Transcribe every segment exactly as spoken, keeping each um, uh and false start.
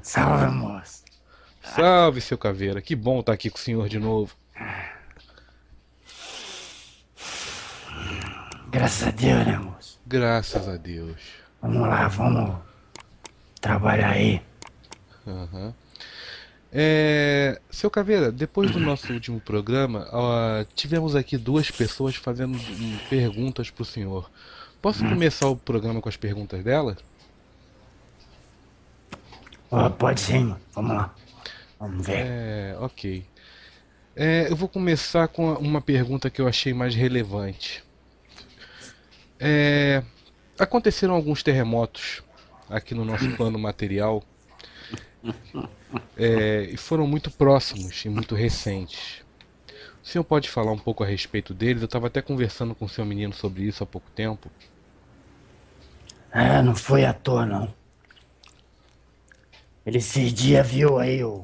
Salve, moço. Salve, seu Caveira. Que bom estar aqui com o senhor de novo. Graças a Deus, né, moço? Graças a Deus. Vamos lá, vamos trabalhar aí. Aham. É, seu Caveira, depois do nosso último programa, ó, tivemos aqui duas pessoas fazendo hum, perguntas para o senhor. Posso começar o programa com as perguntas dela? Ó, pode sim, mano. Vamos lá. Vamos ver. É, ok. É, eu vou começar com uma pergunta que eu achei mais relevante. É, aconteceram alguns terremotos aqui no nosso plano material é, e foram muito próximos e muito recentes. O senhor pode falar um pouco a respeito deles? Eu estava até conversando com o seu menino sobre isso há pouco tempo. É, não foi à toa, não. Ele esses dias viu aí o...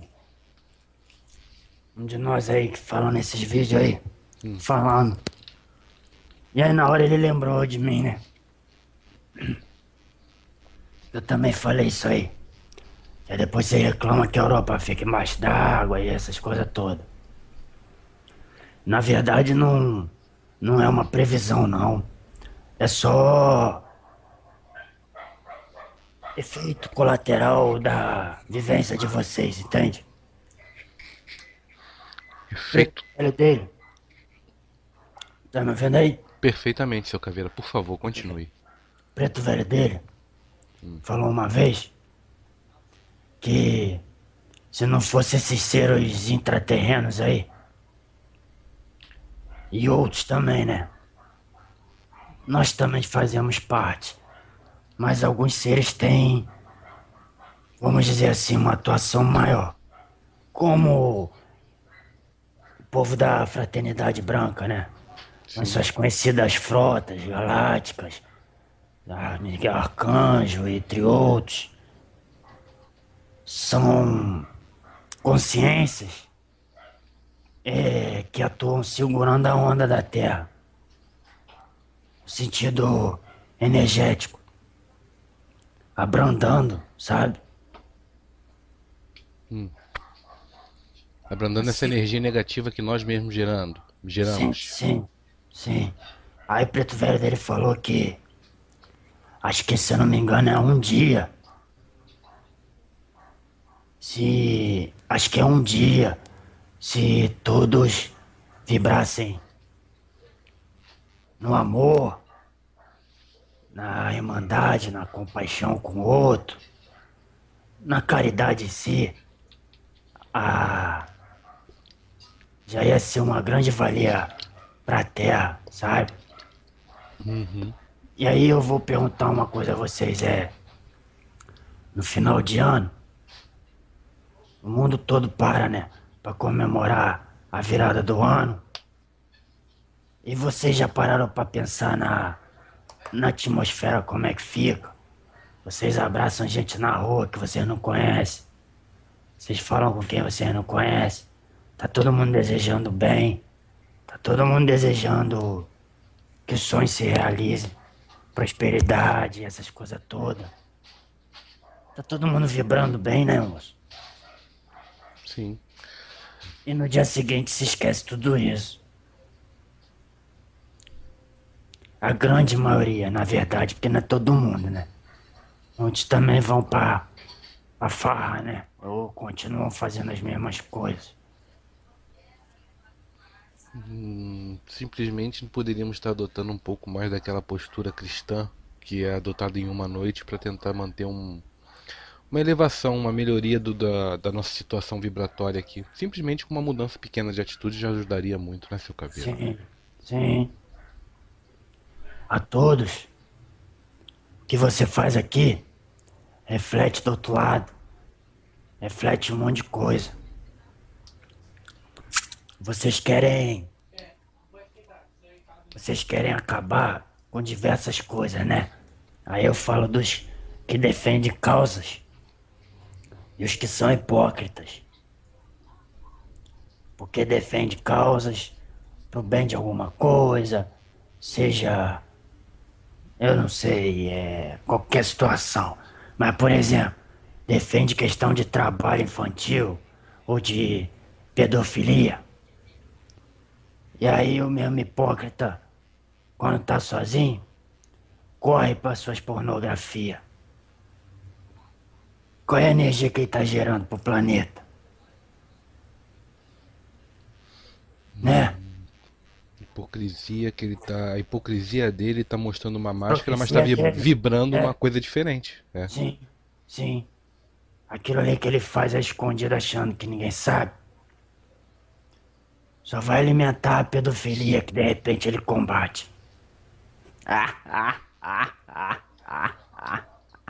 Um de nós aí que falou nesses vídeos aí. Hum. Falando. E aí na hora ele lembrou de mim, né? Eu também falei isso aí. E aí depois você reclama que a Europa fica embaixo d'água e essas coisas todas. Na verdade, não... Não é uma previsão, não. É só efeito colateral da vivência de vocês, entende? Preto Perfeito. velho dele, tá me vendo aí? Perfeitamente, seu Caveira. Por favor, continue. Preto velho dele falou uma vez que se não fosse esses seres intraterrenos aí, e outros também, né? Nós também fazemos parte, mas alguns seres têm, vamos dizer assim, uma atuação maior. Como o povo da Fraternidade Branca, né? Nas Sim. suas conhecidas frotas galácticas, ah, Miguel Arcanjo, entre outros, são consciências é, que atuam segurando a onda da Terra, no sentido energético, abrandando, sabe? Hum. Abrandando essa Assim, energia negativa que nós mesmos gerando, sim, geramos. sim, sim. Aí Preto Velho dele falou que, acho que se eu não me engano é um dia, se, acho que é um dia, se todos vibrassem no amor, na irmandade, na compaixão com o outro, na caridade em si, a... já ia ser uma grande valia pra terra, sabe? Uhum. E aí eu vou perguntar uma coisa a vocês, é, no final de ano, o mundo todo para, né, pra comemorar a virada do ano, e vocês já pararam pra pensar na, na atmosfera, como é que fica? Vocês abraçam gente na rua que vocês não conhecem, vocês falam com quem vocês não conhecem, tá todo mundo desejando bem, tá todo mundo desejando que os sonhos se realizem, prosperidade, essas coisas todas. Tá todo mundo vibrando bem, né, moço? Sim. E no dia seguinte se esquece tudo isso. A grande maioria, na verdade, porque não é todo mundo, né? Muitos também vão pra, pra farra, né? Ou continuam fazendo as mesmas coisas. Hum, simplesmente poderíamos estar adotando um pouco mais daquela postura cristã que é adotada em uma noite para tentar manter um, uma elevação, uma melhoria do- da, da nossa situação vibratória aqui. Simplesmente com uma mudança pequena de atitude já ajudaria muito, né, seu Caveira? Sim, sim. A todos, o que você faz aqui reflete do outro lado, reflete um monte de coisa. Vocês querem, vocês querem acabar com diversas coisas, né? Aí eu falo dos que defendem causas e os que são hipócritas, porque defende causas pro bem de alguma coisa, seja, eu não sei, é, qualquer situação. Mas, por exemplo, defende questão de trabalho infantil ou de pedofilia. E aí o mesmo hipócrita, quando tá sozinho, corre para suas pornografias. Qual é a energia que ele tá gerando pro planeta? Né? Hipocrisia que ele tá. A hipocrisia dele tá mostrando uma máscara, mas tá Hipocrisia vi- dele. vibrando uma É, coisa diferente. É. sim, sim. Aquilo ali que ele faz é escondido achando que ninguém sabe. Só vai alimentar a pedofilia que de repente ele combate. Ah, ah, ah, ah, ah, ah.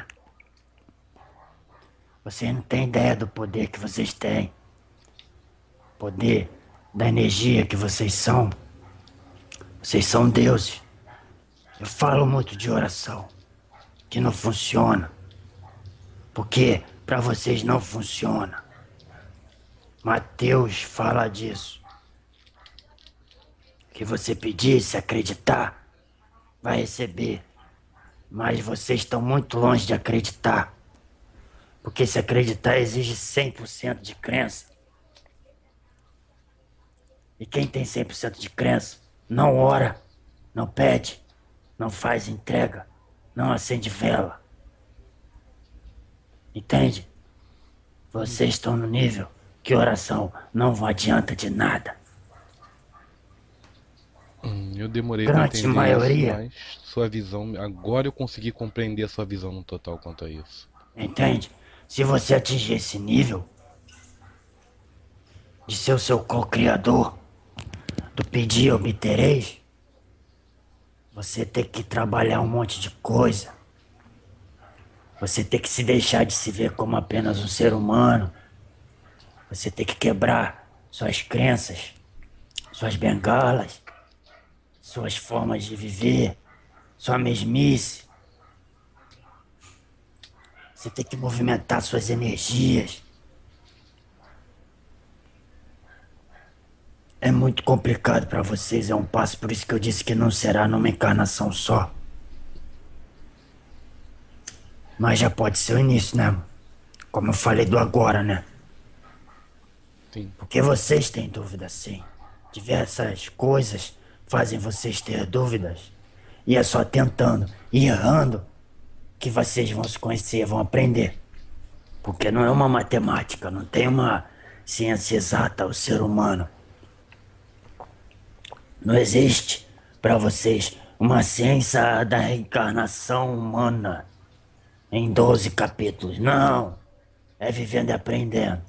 Vocês não têm ideia do poder que vocês têm. Poder da energia que vocês são. Vocês são deuses. Eu falo muito de oração, que não funciona. Porque para vocês não funciona. Mateus fala disso. O que você pedir, se acreditar, vai receber. Mas vocês estão muito longe de acreditar. Porque se acreditar exige cem por cento de crença. E quem tem cem por cento de crença não ora, não pede, não faz entrega, não acende vela. Entende? Vocês estão no nível que oração não adianta de nada. Hum, Eu demorei pra Grande entender isso, maioria, mas sua visão. Agora eu consegui compreender a sua visão no total quanto a isso. entende? Se você atingir esse nível de ser o seu co-criador, do pedir e obtereis, você tem que trabalhar um monte de coisa. Você tem que se deixar de se ver como apenas um ser humano. Você tem que quebrar suas crenças, suas bengalas, suas formas de viver, sua mesmice. Você tem que movimentar suas energias. É muito complicado para vocês, é um passo, por isso que eu disse que não será numa encarnação só. Mas já pode ser o início, né? Como eu falei do agora, né? Sim. Porque vocês têm dúvida, sim. Diversas coisas fazem vocês ter dúvidas. E é só tentando e errando que vocês vão se conhecer, vão aprender. Porque não é uma matemática, não tem uma ciência exata ao ser humano. Não existe para vocês uma ciência da reencarnação humana em doze capítulos. Não. É vivendo e aprendendo.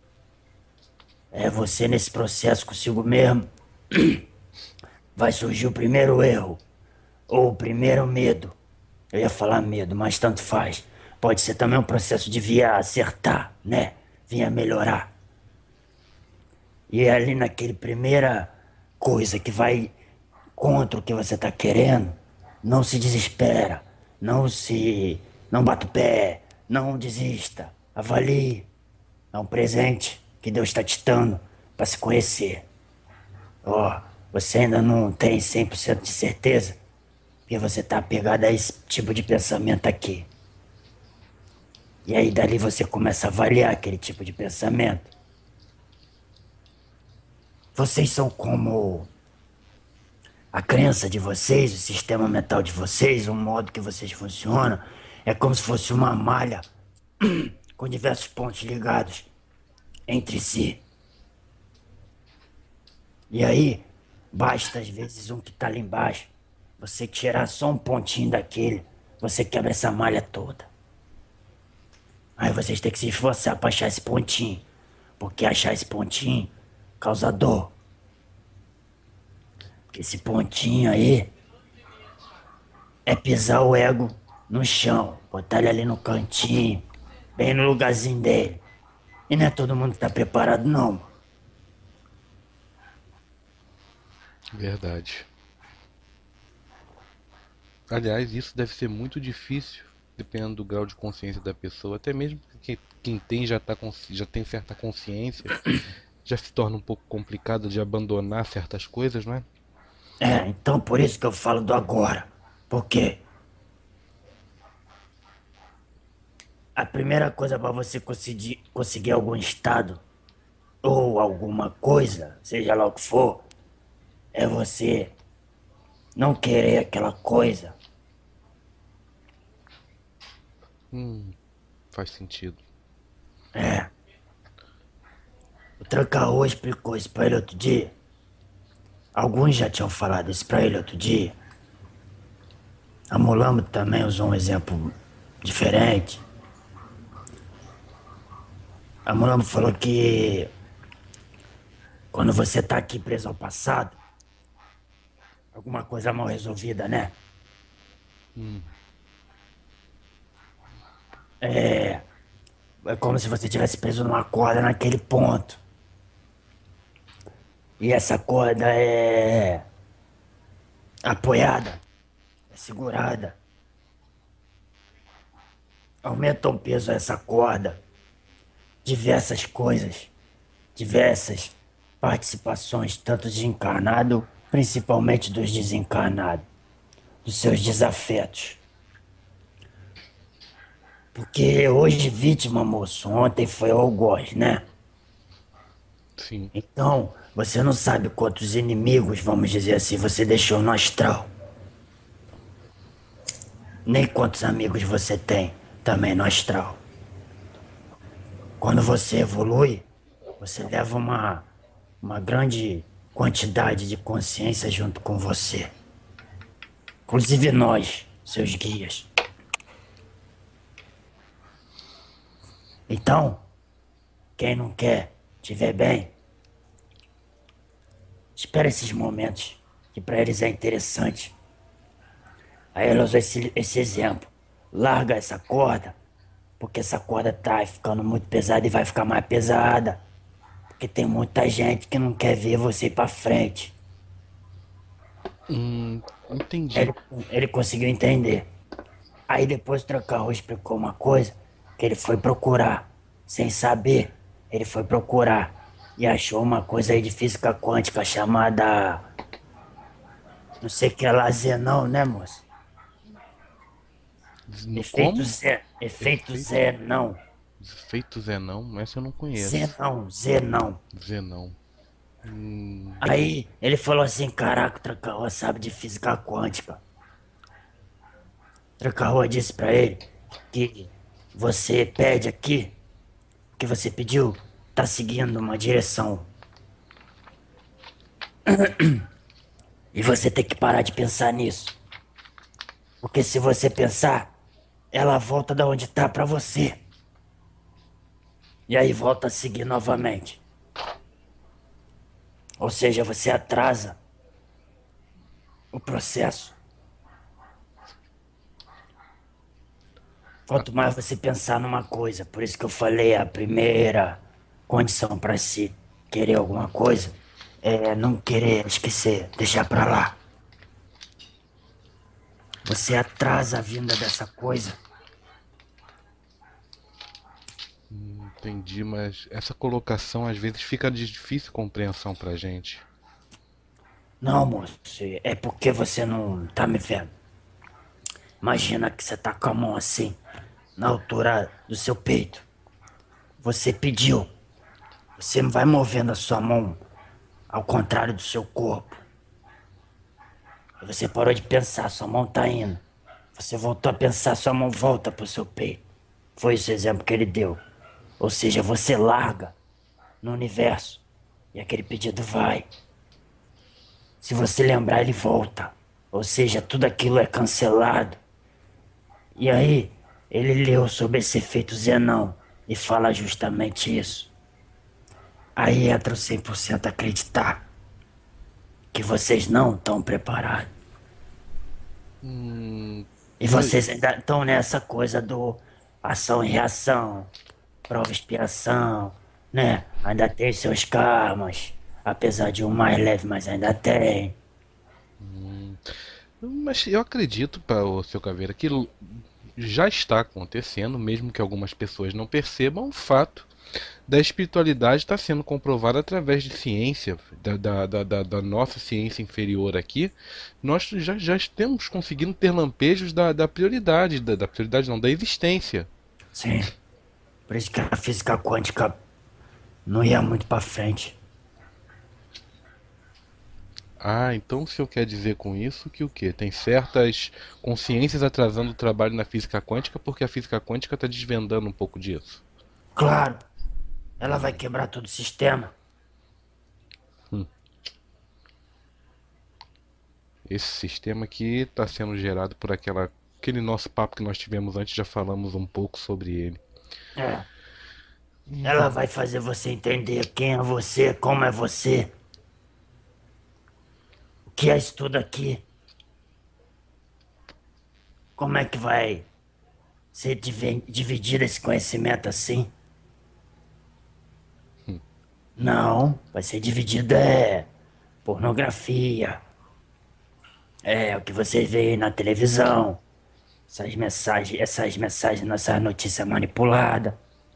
É você nesse processo consigo mesmo. Vai surgir o primeiro erro. Ou o primeiro medo. Eu ia falar medo, mas tanto faz. Pode ser também um processo de vir a acertar, né? Vir a melhorar. E é ali naquele primeira coisa que vai contra o que você tá querendo, não se desespera, não se... não bata o pé, não desista, avalie. É um presente que Deus está te dando para se conhecer. Ó, oh, você ainda não tem cem por cento de certeza, porque você tá apegado a esse tipo de pensamento aqui. E aí dali você começa a avaliar aquele tipo de pensamento. Vocês são como a crença de vocês, o sistema mental de vocês, o modo que vocês funcionam, é como se fosse uma malha com diversos pontos ligados entre si. E aí, basta às vezes um que tá ali embaixo, você tirar só um pontinho daquele, você quebra essa malha toda. Aí vocês têm que se esforçar pra achar esse pontinho, porque achar esse pontinho causa dor. Porque esse pontinho aí é pisar o ego no chão, botar ele ali no cantinho, bem no lugarzinho dele. E não é todo mundo que tá preparado, não. Verdade. Aliás, isso deve ser muito difícil, dependendo do grau de consciência da pessoa. Até mesmo que quem tem já, tá, já tem certa consciência, já se torna um pouco complicado de abandonar certas coisas, não é? É, então por isso que eu falo do agora. Por quê? A primeira coisa para você conseguir, conseguir algum estado ou alguma coisa, seja lá o que for, é você não querer aquela coisa. Hum, faz sentido. É. O Tranca-Rua explicou isso pra ele outro dia. Alguns já tinham falado isso pra ele outro dia. A Mulambo também usou um exemplo diferente. A Mulambo falou que quando você tá aqui preso ao passado, alguma coisa mal resolvida, né? É, é como se você tivesse preso numa corda naquele ponto. E essa corda é apoiada, é segurada. Aumenta o peso a essa corda. Diversas coisas, diversas participações, tanto de encarnado, principalmente dos desencarnados, dos seus desafetos. Porque hoje vítima, moço, ontem foi algoz, né? Sim. Então, você não sabe quantos inimigos, vamos dizer assim, você deixou no astral. Nem quantos amigos você tem também no astral. Quando você evolui, você leva uma, uma grande quantidade de consciência junto com você. Inclusive nós, seus guias. Então, quem não quer te ver bem, espera esses momentos que para eles é interessante. Aí ela usou esse, esse exemplo. Larga essa corda, porque essa corda tá ficando muito pesada e vai ficar mais pesada. Porque tem muita gente que não quer ver você ir pra frente. Hum, entendi. Ele, ele conseguiu entender. Aí depois o Tranca-Rua explicou uma coisa que ele foi procurar. Sem saber, ele foi procurar. E achou uma coisa aí de física quântica chamada. Não sei o que é lá, Zenão, né, moço? No Efeito como? Zé. Efeito Efeito, Zenão. efeito Zenão? Essa eu não conheço. Zenão, Zenão. Zenão. Hum, Aí ele falou assim: caraca, o Tranca-Rua sabe de física quântica. O Tranca-Rua disse pra ele que você pede aqui, o que você pediu, tá seguindo uma direção. E você tem que parar de pensar nisso. Porque se você pensar, ela volta da onde tá pra você. E aí volta a seguir novamente. Ou seja, você atrasa o processo. Quanto mais você pensar numa coisa, por isso que eu falei, a primeira condição para se querer alguma coisa é não querer esquecer, deixar pra lá. Você atrasa a vinda dessa coisa. entendi, mas essa colocação às vezes fica de difícil compreensão pra gente. Não, moço, é porque você não tá me vendo. Imagina que você tá com a mão assim, na altura do seu peito. Você pediu. Você vai movendo a sua mão ao contrário do seu corpo. E você parou de pensar, sua mão tá indo. Você voltou a pensar, sua mão volta pro seu peito. Foi esse o exemplo que ele deu. Ou seja, você larga no universo e aquele pedido vai. Se você lembrar, ele volta. Ou seja, tudo aquilo é cancelado. E aí, ele leu sobre esse efeito Zenão e fala justamente isso. Aí entra o cem por cento acreditar que vocês não estão preparados. Hum, E mas vocês ainda estão nessa coisa do ação e reação, prova e expiação, né? Ainda tem seus karmas. Apesar de um mais leve, mas ainda tem. Mas eu acredito, para o seu Caveira, que l- já está acontecendo, mesmo que algumas pessoas não percebam, o fato da espiritualidade está sendo comprovada através de ciência, da, da, da, da- da nossa ciência inferior aqui. Nós já, já estamos conseguindo ter lampejos da, da prioridade, da, da prioridade não, da existência. Sim. Por isso que a física quântica não ia muito pra frente. Ah, então o senhor quer dizer com isso que o quê? Tem certas consciências atrasando o trabalho na física quântica porque a física quântica está desvendando um pouco disso. Claro, ela vai quebrar todo o sistema. Hum. Esse sistema aqui está sendo gerado por aquela, aquele nosso papo que nós tivemos antes, já falamos um pouco sobre ele. É. Ela vai fazer você entender quem é você, como é você, o que é isso tudo aqui. Como é que vai ser divi- dividido esse conhecimento assim? Não, vai ser dividido é pornografia, é o que você vê aí na televisão, essas mensagens, essas mensagens, essas notícias manipuladas,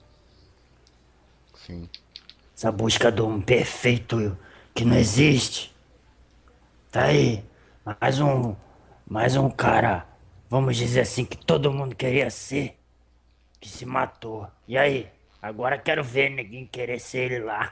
Sim, essa busca de um perfeito que não existe. Tá aí, mais um, mais um cara, vamos dizer assim, que todo mundo queria ser, que se matou. E aí? Agora quero ver ninguém querer ser ele lá.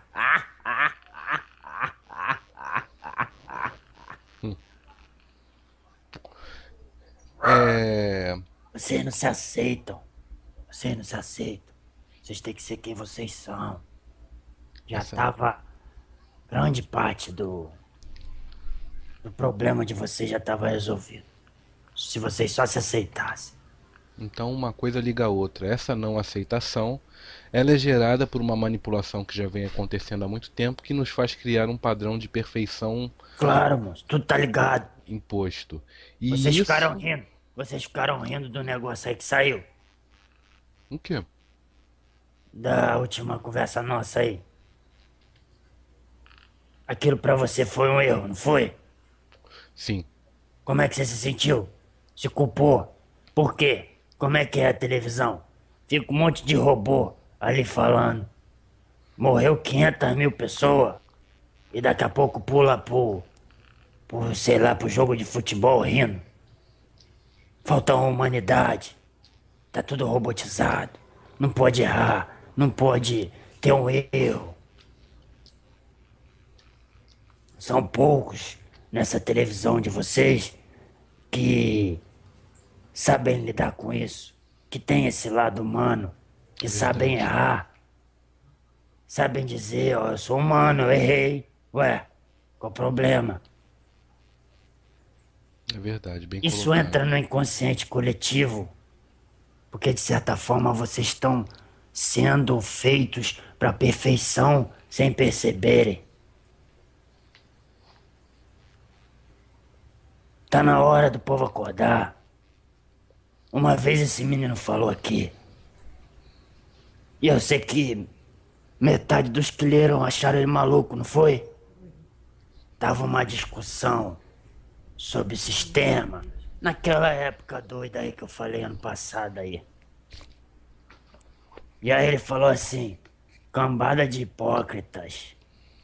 é, Vocês não se aceitam. Vocês não se aceitam. Vocês têm que ser quem vocês são. Já essa, tava. Grande parte do, do problema de vocês já tava resolvido. Se vocês só se aceitassem. então uma coisa liga a outra. Essa não aceitação, ela é gerada por uma manipulação que já vem acontecendo há muito tempo, que nos faz criar um padrão de perfeição Claro, moço, tudo tá ligado. imposto. Vocês E ficaram isso, rindo. Vocês ficaram rindo do negócio aí que saiu. o quê? Da última conversa nossa aí. Aquilo pra você foi um erro, não foi? Sim, Como é que você se sentiu? Se culpou? Por quê? Como é que é a televisão? Fica um monte de robô ali falando. Morreu quinhentas mil pessoas e daqui a pouco pula pro, pro, sei lá, pro jogo de futebol rindo. Falta uma humanidade. Tá tudo robotizado. Não pode errar. Não pode ter um erro. São poucos nessa televisão de vocês que sabem lidar com isso. Que tem esse lado humano. Que é sabem verdade. errar. Sabem dizer, ó, eu sou humano, eu errei. Ué, qual o problema? É verdade, bem Isso entra colocado. no inconsciente coletivo, porque de certa forma vocês estão sendo feitos para perfeição sem perceberem. Tá na hora do povo acordar. Uma vez esse menino falou aqui, e eu sei que metade dos que leram acharam ele maluco, não foi? Tava uma discussão sobre o sistema, naquela época doida aí que eu falei ano passado aí. E aí ele falou assim, cambada de hipócritas.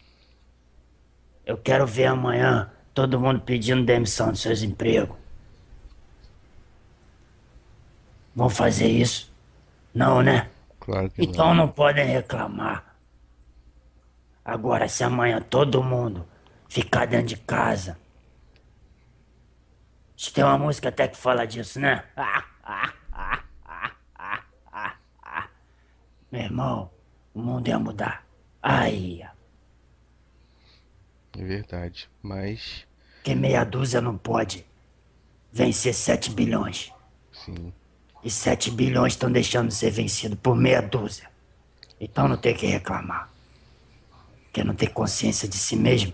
Eu quero ver amanhã todo mundo pedindo demissão dos seus empregos. Vão fazer isso? Não, né? Claro que não. Então não podem reclamar. Agora, se amanhã todo mundo ficar dentro de casa. Acho que tem uma música até que fala disso, né? Meu irmão, o mundo ia mudar. Aí, É verdade. Mas, que meia dúzia não pode vencer sete bilhões. sim, E sete bilhões estão deixando de ser vencidos por meia dúzia. Então não tem que reclamar. Quem não tem consciência de si mesmo.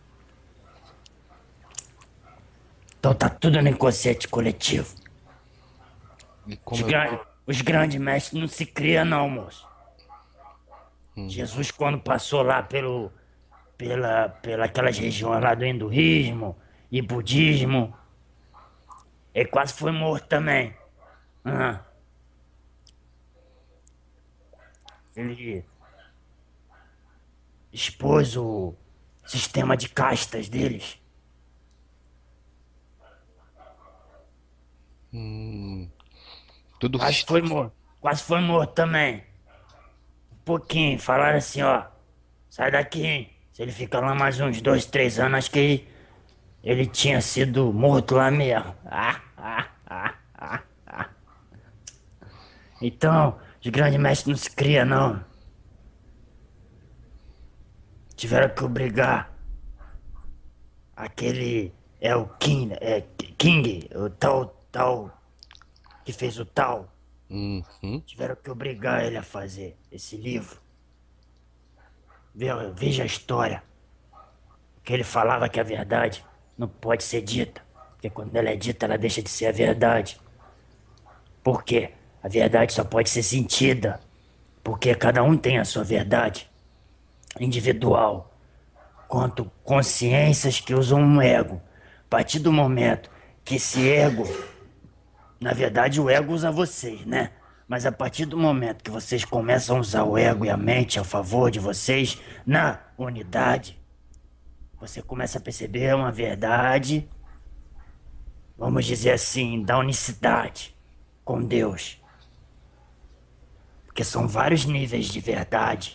Então tá tudo no inconsciente coletivo. e Os, como eu. gran- os grandes mestres não se criam, não, moço. Hum, Jesus, quando passou lá pelo, pela, pela aquelas regiões lá do hinduísmo e budismo, ele quase foi morto também. Ah, ele expôs o sistema de castas deles. hum, todo o Quase sistema. foi morto. quase foi morto também. Um pouquinho, falaram assim, ó, sai daqui, hein? Se ele ficar lá mais uns dois, três anos, acho que ele, ele tinha sido morto lá mesmo. Ah, ah, ah, ah, ah. Então, os grandes mestres não se cria, não. Tiveram que obrigar aquele é o King, é King, o tal, tal, que fez o tal. Uhum. Tiveram que obrigar ele a fazer esse livro. Ve- Veja a história. Que ele falava que a verdade não pode ser dita. Porque quando ela é dita, ela deixa de ser a verdade. Por quê? A verdade só pode ser sentida. Porque cada um tem a sua verdade individual. Quanto consciências que usam um ego. A partir do momento que esse ego, na verdade o ego usa vocês, né? Mas a partir do momento que vocês começam a usar o ego e a mente a favor de vocês, na unidade, você começa a perceber uma verdade, vamos dizer assim, da unicidade com Deus. Porque são vários níveis de verdade,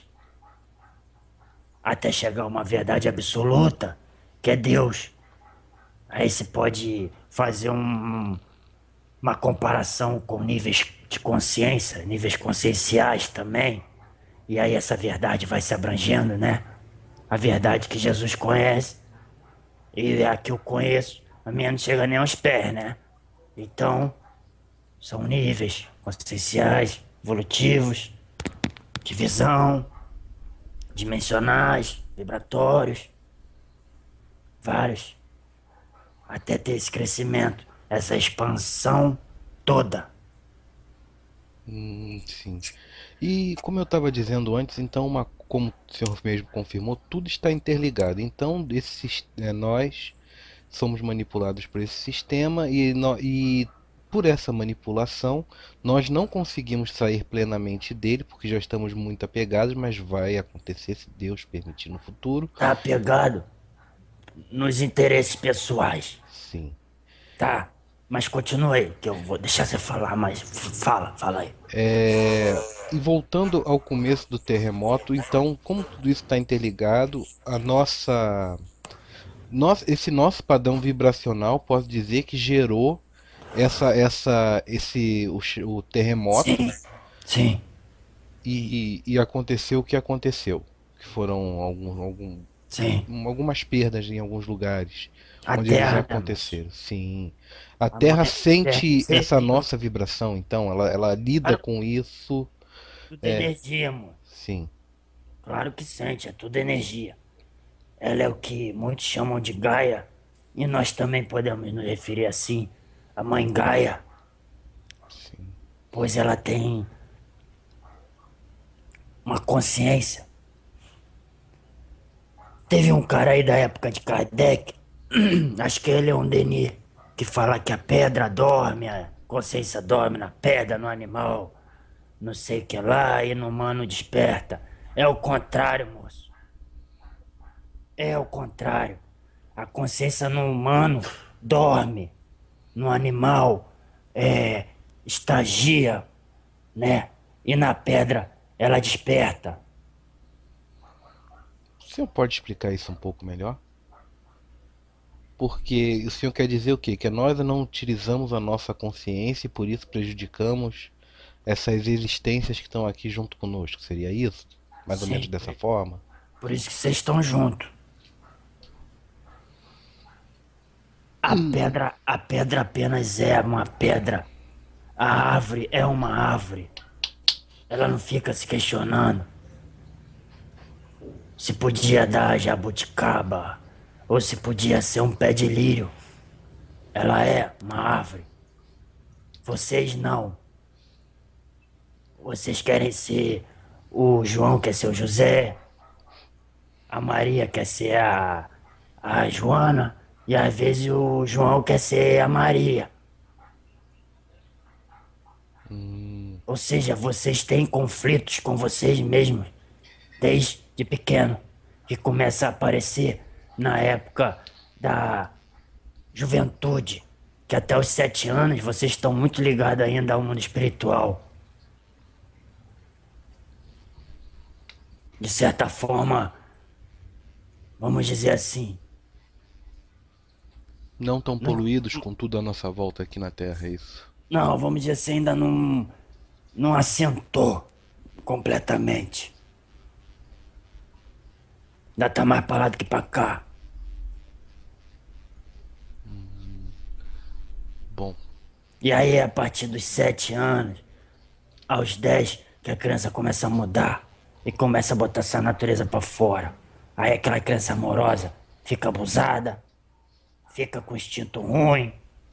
até chegar a uma verdade absoluta, que é Deus. Aí você pode fazer um, uma comparação com níveis de consciência, níveis conscienciais também. E aí essa verdade vai se abrangendo, né? A verdade que Jesus conhece e a que eu conheço, a minha não chega nem aos pés, né? Então, são níveis conscienciais, evolutivos, de visão, dimensionais, vibratórios, vários, até ter esse crescimento, essa expansão toda. Hum, sim. E como eu estava dizendo antes, então, uma, como o senhor mesmo confirmou, tudo está interligado. Então, esse, é, nós somos manipulados por esse sistema e, nó- e por essa manipulação nós não conseguimos sair plenamente dele porque já estamos muito apegados, mas vai acontecer se Deus permitir no futuro. Tá apegado nos interesses pessoais, Sim. tá? Mas continue aí, que eu vou deixar você falar, mas f- fala, fala aí. É, e voltando ao começo do terremoto, então, como tudo isso está interligado, a nossa, nossa, esse nosso padrão vibracional, posso dizer que gerou essa, essa, esse, o, ch- o terremoto Sim, sim, e, e, e aconteceu o que aconteceu, que foram algum, algum, sim. algumas perdas em alguns lugares A onde eles terra, né, moço? aconteceram. Sim, a A Terra mãe terra sente essa sente. nossa vibração, então ela, ela lida Claro, com isso. tudo é É, energia, amor. sim. Claro que sente, é tudo energia. Ela é o que muitos chamam de Gaia, e nós também podemos nos referir assim, a mãe Gaia, Sim. pois ela tem uma consciência. Teve um cara aí da época de Kardec, acho que ele é um Denis, que fala que a pedra dorme, a consciência dorme na pedra, no animal, não sei o que lá, e no humano desperta. É o contrário, moço. É o contrário. A consciência no humano dorme, no animal é, estagia, né? E na pedra ela desperta. O senhor pode explicar isso um pouco melhor? Porque o senhor quer dizer o quê? Que nós não utilizamos a nossa consciência e por isso prejudicamos essas existências que estão aqui junto conosco. Seria isso? Mais ou menos Sim, dessa forma? por isso que vocês estão juntos. A pedra, a pedra apenas é uma pedra. A árvore é uma árvore. Ela não fica se questionando se podia dar jabuticaba ou se podia ser um pé de lírio. Ela é uma árvore. Vocês não. Vocês querem ser o João quer ser o José, a Maria quer ser a, a Joana e às vezes o João quer ser a Maria. Hum, Ou seja, vocês têm conflitos com vocês mesmos desde pequeno, que começa a aparecer na época da juventude, que até os sete anos vocês estão muito ligados ainda ao mundo espiritual. de certa forma, vamos dizer assim, Não tão não, poluídos com tudo à nossa volta aqui na Terra, é isso. não, vamos dizer assim, ainda não, não assentou completamente. Ainda tá mais pra lá do que pra cá. Bom, E aí, a partir dos sete anos, aos dez, que a criança começa a mudar e começa a botar essa natureza pra fora. Aí aquela criança amorosa fica abusada, fica com instinto ruim.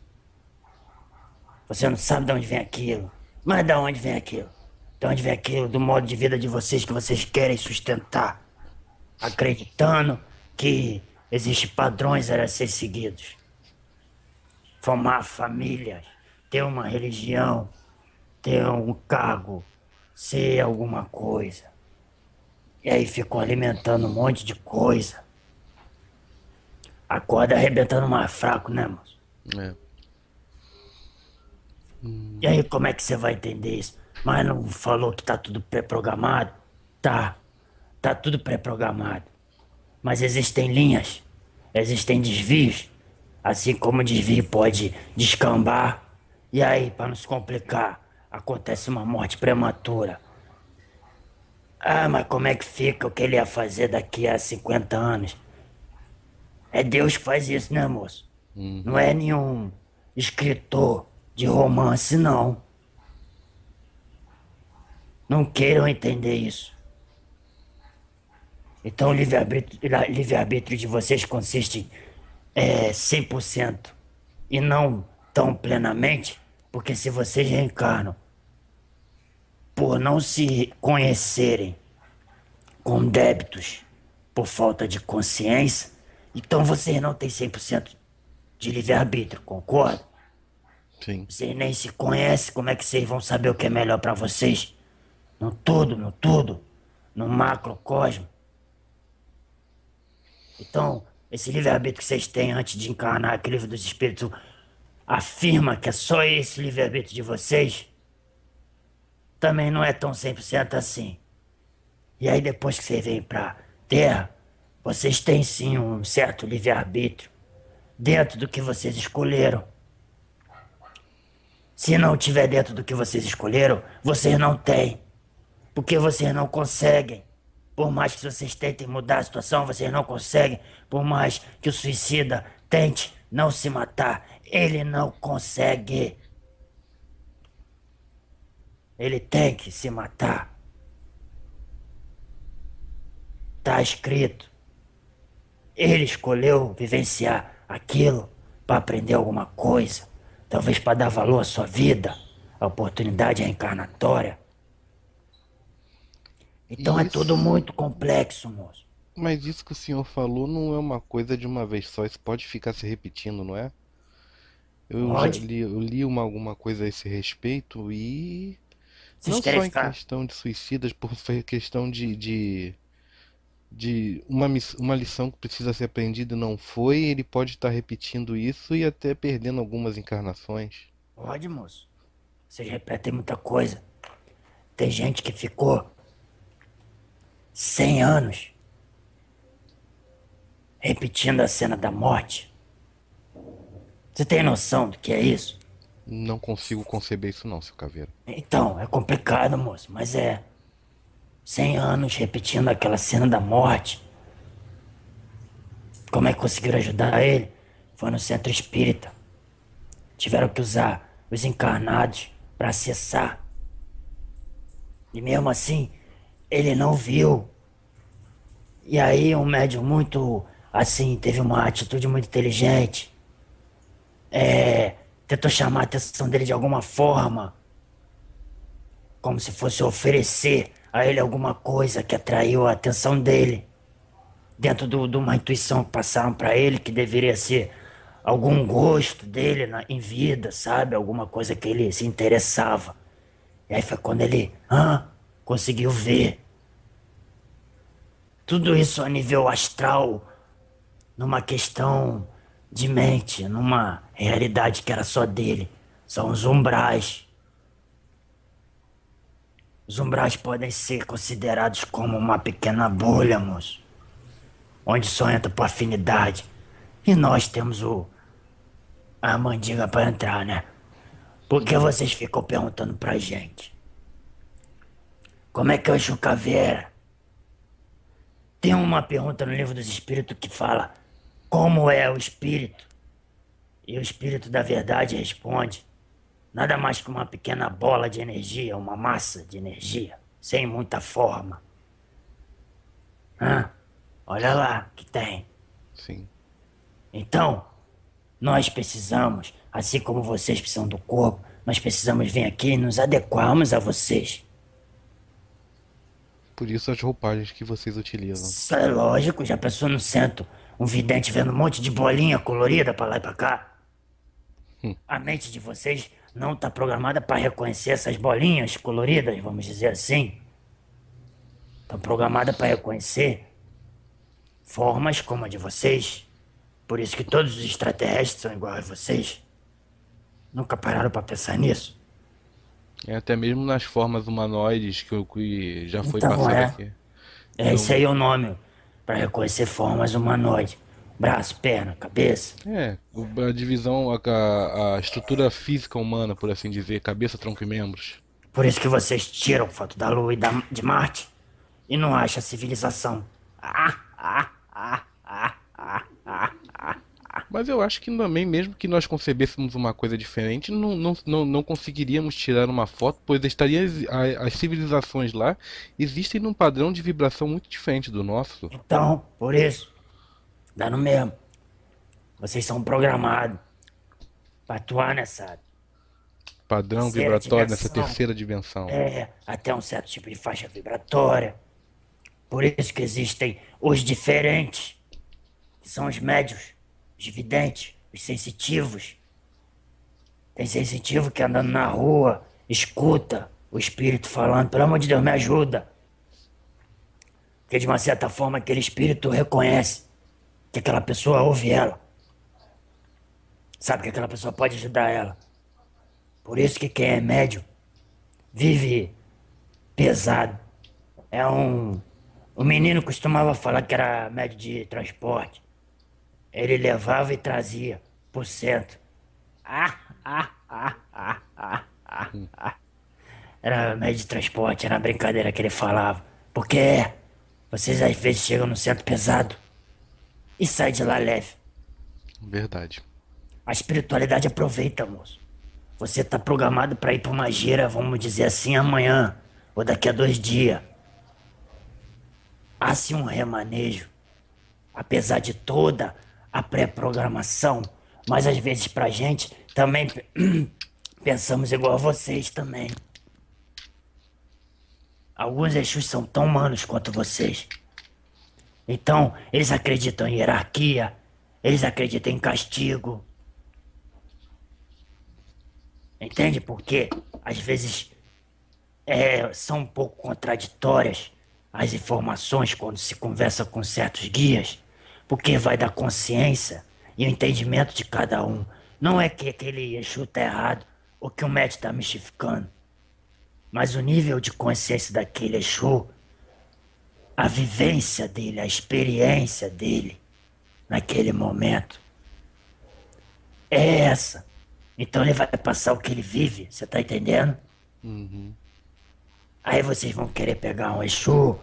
Você não sabe de onde vem aquilo. Mas de onde vem aquilo? De onde vem aquilo? Do modo de vida de vocês que vocês querem sustentar. Acreditando que existem padrões a ser seguidos. Formar famílias, ter uma religião, ter um cargo, ser alguma coisa. E aí ficam alimentando um monte de coisa. Acorda arrebentando mais fraco, né, moço? é. E aí como é que você vai entender isso? Mas não falou que tá tudo pré-programado? Tá, tá tudo pré-programado. Mas existem linhas, existem desvios, assim como o desvio pode descambar. E aí, para não se complicar, acontece uma morte prematura. Ah, mas como é que fica o que ele ia fazer daqui a cinquenta anos? É Deus que faz isso, né, moço? Não Uhum. é nenhum escritor de romance, não. Não queiram entender isso. Então, o livre-arbítrio livre-arbítrio de vocês consiste é, cem por cento e não tão plenamente, porque se vocês reencarnam por não se conhecerem com débitos por falta de consciência, então vocês não têm cem por cento de livre-arbítrio, concorda? Sim. Vocês nem se conhecem, como é que vocês vão saber o que é melhor pra vocês? No tudo, no tudo, no macrocosmo. Então, esse livre-arbítrio que vocês têm antes de encarnar, que o livro dos espíritos afirma que é só esse livre-arbítrio de vocês, também não é tão cem por cento assim. E aí, depois que vocês vêm pra Terra, vocês têm sim um certo livre-arbítrio dentro do que vocês escolheram. Se não tiver dentro do que vocês escolheram, vocês não têm. Porque vocês não conseguem. Por mais que vocês tentem mudar a situação, vocês não conseguem. Por mais que o suicida tente não se matar, ele não consegue. Ele tem que se matar. Tá escrito. Ele escolheu vivenciar aquilo para aprender alguma coisa. Talvez para dar valor à sua vida, a oportunidade reencarnatória. Então é tudo Isso. muito complexo, moço. Mas isso que o senhor falou não é uma coisa de uma vez só, isso pode ficar se repetindo, não é? Eu já Pode? li, eu li uma, alguma coisa a esse respeito e Vocês não querem só em ficar. questão de suicidas, por questão de, de, de uma, miss- uma lição que precisa ser aprendida e não foi, ele pode estar repetindo isso e até perdendo algumas encarnações. Pode, moço. Vocês repetem muita coisa. Tem gente que ficou cem anos repetindo a cena da morte. Você tem noção do que é isso? Não consigo conceber isso não, seu Caveira. Então, é complicado, moço, mas é. Cem anos repetindo aquela cena da morte. Como é que conseguiram ajudar ele? Foi no centro espírita. Tiveram que usar os encarnados para acessar. E mesmo assim, ele não viu. E aí, um médium muito, assim, teve uma atitude muito inteligente. É, tentou chamar a atenção dele de alguma forma, como se fosse oferecer a ele alguma coisa que atraiu a atenção dele, dentro do- de uma intuição que passaram para ele, que deveria ser algum gosto dele na- em vida, sabe? Alguma coisa que ele se interessava. E aí foi quando ele, hã? Conseguiu ver. Tudo isso a nível astral, numa questão de mente, numa realidade que era só dele. São os umbrais. Os umbrais podem ser considerados como uma pequena bolha, moço, onde só entra por afinidade. E nós temos o a mandiga pra entrar, né? Por que Uhum. vocês ficam perguntando pra gente? Como é que é o Exu Caveira? Tem uma pergunta no livro dos espíritos que fala como é o espírito? E o espírito da verdade responde: nada mais que uma pequena bola de energia, uma massa de energia, sem muita forma. Hã? Olha lá que tem. Sim. Então, nós precisamos, assim como vocês precisam do corpo, nós precisamos vir aqui e nos adequarmos a vocês. Por isso as roupagens que vocês utilizam. Isso é lógico, já pensou no centro, um vidente vendo um monte de bolinha colorida pra lá e pra cá? Hum. A mente de vocês não está programada para reconhecer essas bolinhas coloridas, vamos dizer assim. Estão programada para reconhecer formas como a de vocês. Por isso que todos os extraterrestres são iguais a vocês. Nunca pararam para pensar nisso? É até mesmo nas formas humanoides que, eu- que já foi Então passado é. aqui. É esse Não, aí é o nome para reconhecer formas humanoides. Braço, perna, cabeça. é, o- a divisão, a, a, a estrutura física humana, por assim dizer, cabeça, tronco e membros. Por isso que vocês tiram foto da Lua e da, de Marte e não acham civilização. Ah, ah, ah, ah, ah, ah, ah. Mas eu acho que também, mesmo que nós concebêssemos uma coisa diferente, não, não, não, não conseguiríamos tirar uma foto, pois estaria, a- as civilizações lá existem num padrão de vibração muito diferente do nosso. Então, por isso, dá no mesmo. Vocês são programados para atuar nessa Padrão terceira vibratório nessa dimensão. terceira dimensão. É, até um certo tipo de faixa vibratória. Por isso que existem os diferentes, que são os médios, os videntes, os sensitivos. Tem sensitivo que andando na rua, escuta o espírito falando, pelo amor de Deus, me ajuda. Porque de uma certa forma aquele espírito reconhece que aquela pessoa ouve ela. Sabe que aquela pessoa pode ajudar ela. Por isso que quem é médium vive pesado. É um. O menino costumava falar que era médio de transporte. Ele levava e trazia por cento. Ah, ah, ah, ah, ah, ah, ah. Era médio de transporte, era uma brincadeira que ele falava. Porque é, vocês às vezes chegam no centro pesado e saem de lá leve. Verdade. A espiritualidade aproveita, moço. Você tá programado pra ir pra uma gira, vamos dizer assim, amanhã ou daqui a dois dias. Há-se um remanejo, apesar de toda a pré-programação, mas às vezes pra gente também pensamos igual a vocês também. Alguns Exus são tão humanos quanto vocês. Então, eles acreditam em hierarquia, eles acreditam em castigo. Entende por quê? Às vezes é, são um pouco contraditórias as informações quando se conversa com certos guias, porque vai da consciência e o entendimento de cada um. Não é que aquele Exu tá errado ou que o médico tá mistificando, mas o nível de consciência daquele Exu, a vivência dele, a experiência dele naquele momento é essa. Então ele vai passar o que ele vive, você tá entendendo? Uhum. Aí vocês vão querer pegar um Exu,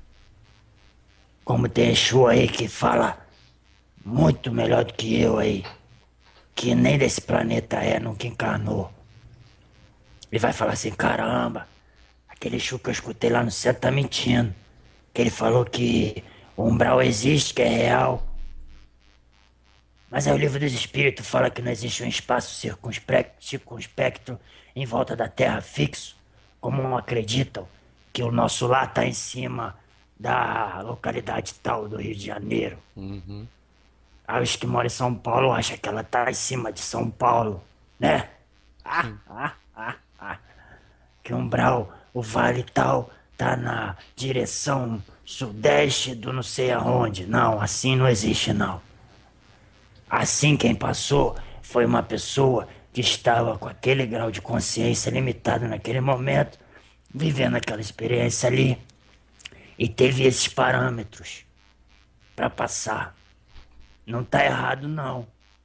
como tem Exu aí que fala muito melhor do que eu aí, que nem desse planeta é, nunca encarnou. Ele vai falar assim, caramba, aquele Exu que eu escutei lá no centro tá mentindo. Que ele falou que o umbral existe, que é real. Mas aí o livro dos espíritos fala que não existe um espaço circunspecto, circunspecto em volta da Terra fixo, como não acreditam que o nosso lar está em cima da localidade tal do Rio de Janeiro. Uhum. Aí os que moram em São Paulo acham que ela está em cima de São Paulo, né? Ah, Sim. ah, ah, ah. Que o umbral, o vale tal, tá na direção sudeste do não sei aonde. Não, assim não existe não. Assim, quem passou foi uma pessoa que estava com aquele grau de consciência limitado naquele momento, vivendo aquela experiência ali e teve esses parâmetros pra passar. Não tá errado, não.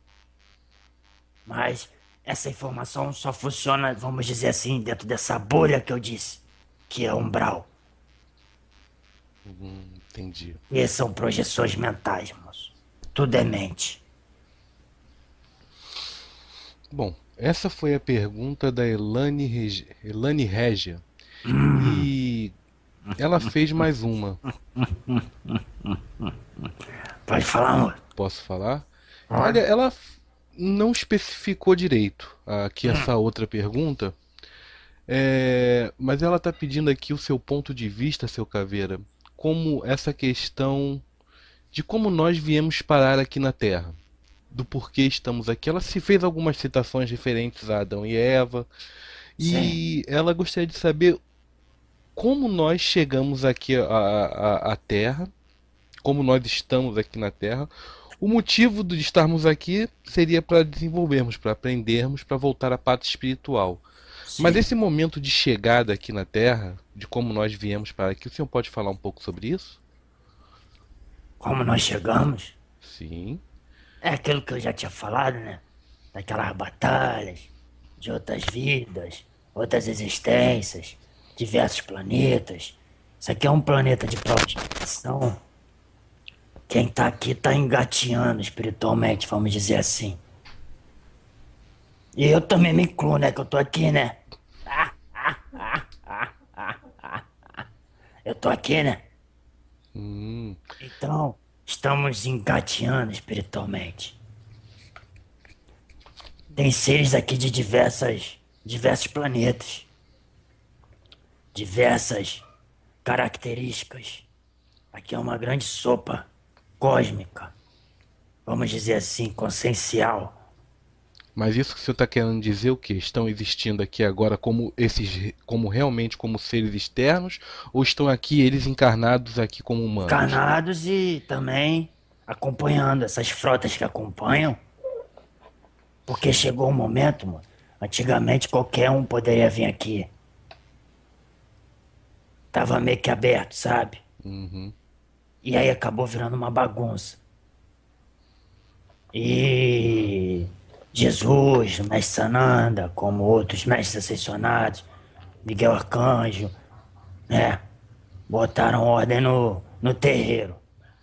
Mas essa informação só funciona, vamos dizer assim, dentro dessa bolha que eu disse, que é umbral. Hum, entendi. E são projeções mentais, moço. Tudo é mente. Bom, essa foi a pergunta da Elane, Reg... Elane Regia. E ela fez mais uma. Pode falar, amor? Posso falar? Olha, Pode. ela não especificou direito aqui essa outra pergunta, é, mas ela está pedindo aqui o seu ponto de vista, seu Caveira, como essa questão de como nós viemos parar aqui na Terra, do porquê estamos aqui. Ela se fez algumas citações referentes a Adão e Eva, Sim. e ela gostaria de saber como nós chegamos aqui à, à, à Terra, como nós estamos aqui na Terra. O motivo de estarmos aqui seria para desenvolvermos, para aprendermos, para voltar à pátria espiritual. Mas Sim. esse momento de chegada aqui na Terra, de como nós viemos para aqui, o senhor pode falar um pouco sobre isso? Como nós chegamos? Sim. É aquilo que eu já tinha falado, né? Daquelas batalhas, de outras vidas, outras existências, diversos planetas. Isso aqui é um planeta de projeção. Quem tá aqui tá engatinhando espiritualmente, vamos dizer assim. E eu também me incluo, né? Que eu tô aqui, né? Eu tô aqui, né? Hum, Então, estamos engateando espiritualmente. Tem seres aqui de diversas, diversos planetas, diversas características. Aqui é uma grande sopa cósmica, vamos dizer assim, consciencial. mas isso que o senhor está querendo dizer o quê? Estão existindo aqui agora como esses, como realmente como seres externos, ou estão aqui eles encarnados aqui como humanos? Encarnados e também acompanhando essas frotas que acompanham, porque Sim. chegou um momento, mano, antigamente qualquer um poderia vir aqui. Tava meio que aberto, sabe? Uhum. E aí acabou virando uma bagunça. E Jesus, Mestre Sananda, como outros mestres ascensionados, Miguel Arcanjo, né? Botaram ordem no, no terreiro.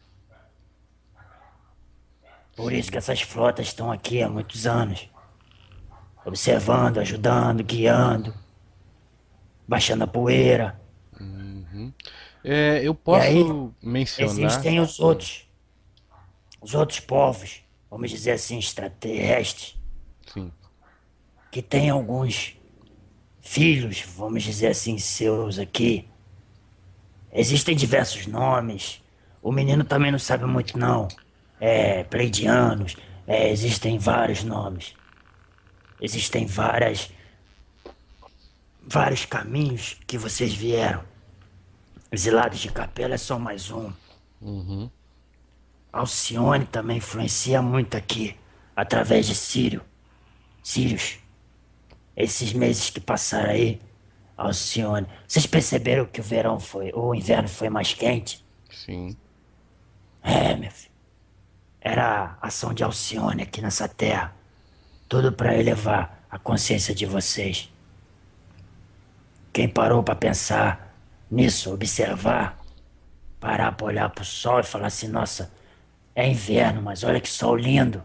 Por isso que Sim. essas frotas estão aqui há muitos anos, observando, ajudando, guiando, baixando a poeira. Uhum. É, eu E aí posso mencionar, existem os hum, outros, os outros povos, vamos dizer assim, extraterrestres, sim, que têm alguns filhos, vamos dizer assim, seus aqui. Existem diversos nomes. O menino também não sabe muito, não. É, pleidianos. É, existem vários nomes. Existem várias, vários caminhos que vocês vieram. Exilados de Capela é só mais um. uhum, Alcione também influencia muito aqui, através de Sírio. Sírios. Esses meses que passaram aí, Alcione. Vocês perceberam que o verão foi, o inverno foi mais quente? sim, É, meu filho. Era a ação de Alcione aqui nessa terra. Tudo para elevar a consciência de vocês. Quem parou para pensar nisso, observar, parar para olhar pro sol e falar assim: nossa, é inverno, mas olha que sol lindo.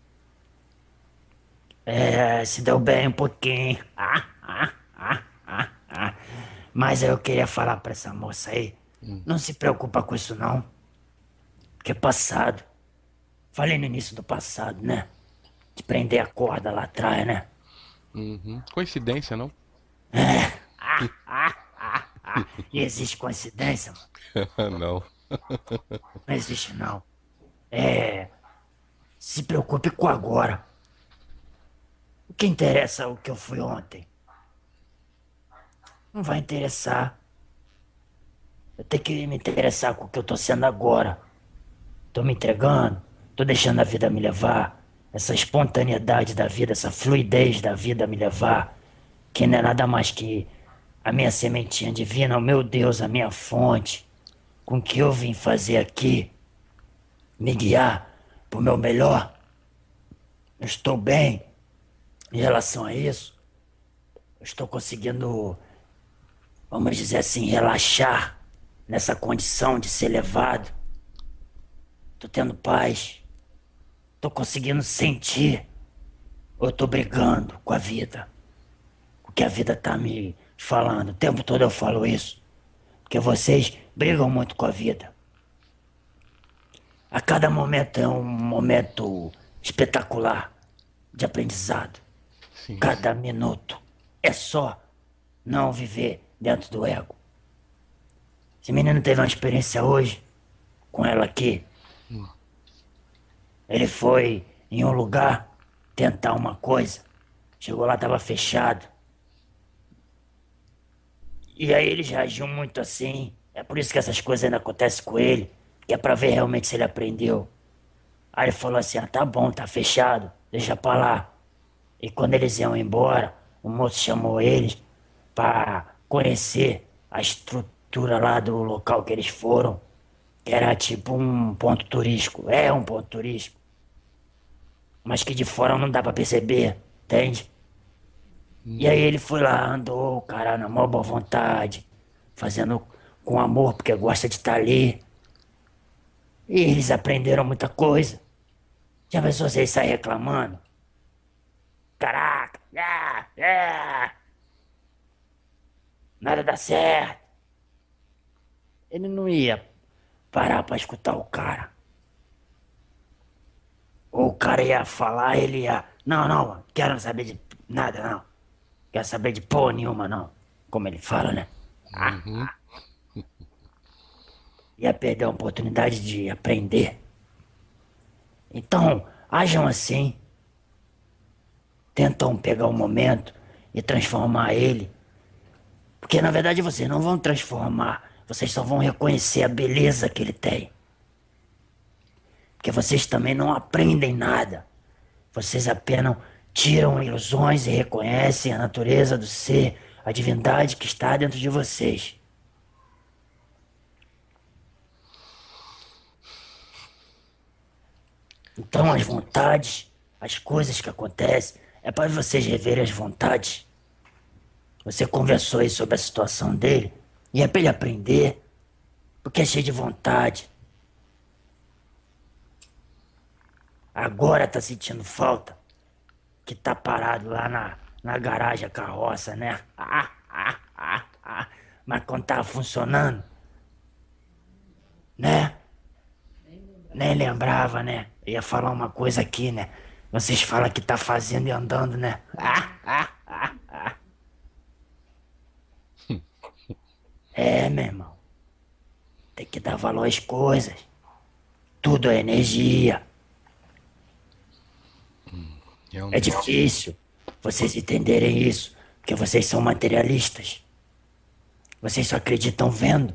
É, se deu bem um pouquinho. Ah, ah, ah, ah, ah. Mas eu queria falar para essa moça aí: hum, não se preocupa com isso, não, porque é passado. Falei no início do passado, né? De prender a corda lá atrás, né? uhum. Coincidência, não? E existe coincidência, mano? Não. Não existe, não. É. Se preocupe com agora. O que interessa é o que eu fui ontem. Não vai interessar. Eu tenho que me interessar com o que eu tô sendo agora. Tô me entregando, tô deixando a vida me levar. Essa espontaneidade da vida, essa fluidez da vida me levar. Que não é nada mais que a minha sementinha divina, o meu Deus, a minha fonte, com o que eu vim fazer aqui, me guiar pro meu melhor. Eu estou bem em relação a isso. Eu estou conseguindo, vamos dizer assim, relaxar nessa condição de ser levado. Tô tendo paz. Tô conseguindo sentir. Ou eu tô brigando com a vida. O que a vida tá me falando. O tempo todo eu falo isso. Porque vocês brigam muito com a vida. A cada momento é um momento espetacular de aprendizado. Sim, Cada minuto é só não viver dentro do ego. Esse menino teve uma experiência hoje com ela aqui. Ele foi em um lugar tentar uma coisa. Chegou lá, tava fechado. E aí ele já agiu muito assim. É por isso que essas coisas ainda acontecem com ele. Que é pra ver realmente se ele aprendeu. Aí ele falou assim: ah, tá bom, tá fechado. Deixa pra lá. E quando eles iam embora, o moço chamou eles pra conhecer a estrutura lá do local que eles foram. Que era tipo um ponto turístico. É um ponto turístico. Mas que de fora não dá pra perceber, entende? E aí ele foi lá, andou, cara, na maior boa vontade, fazendo com amor, porque gosta de estar ali. E eles aprenderam muita coisa. Já pensou vocês sair reclamando? Caraca, ah, ah, nada dá certo. Ele não ia parar pra escutar o cara. Ou o cara ia falar, ele ia. Não, não, quero saber de nada, não. Quero saber de porra nenhuma, não. Como ele fala, né? Ia perder a oportunidade de aprender. Então, ajam assim. Tentam pegar o momento e transformar ele. Porque na verdade vocês não vão transformar. Vocês só vão reconhecer a beleza que ele tem. Porque vocês também não aprendem nada. Vocês apenas tiram ilusões e reconhecem a natureza do ser, a divindade que está dentro de vocês. Então as vontades, as coisas que acontecem, é para vocês reverem as vontades. Você conversou aí sobre a situação dele, e é para ele aprender, porque é cheio de vontade. Agora tá sentindo falta, que tá parado lá na, na garagem a carroça, né? Ah, ah, ah, ah. Mas quando tava funcionando, né? Nem lembrava, né? Eu ia falar uma coisa aqui, né? Vocês falam que tá fazendo e andando, né? Ah, ah, ah, ah. É, meu irmão. Tem que dar valor às coisas. Tudo é energia. É realmente. difícil vocês entenderem isso, porque vocês são materialistas. Vocês só acreditam vendo.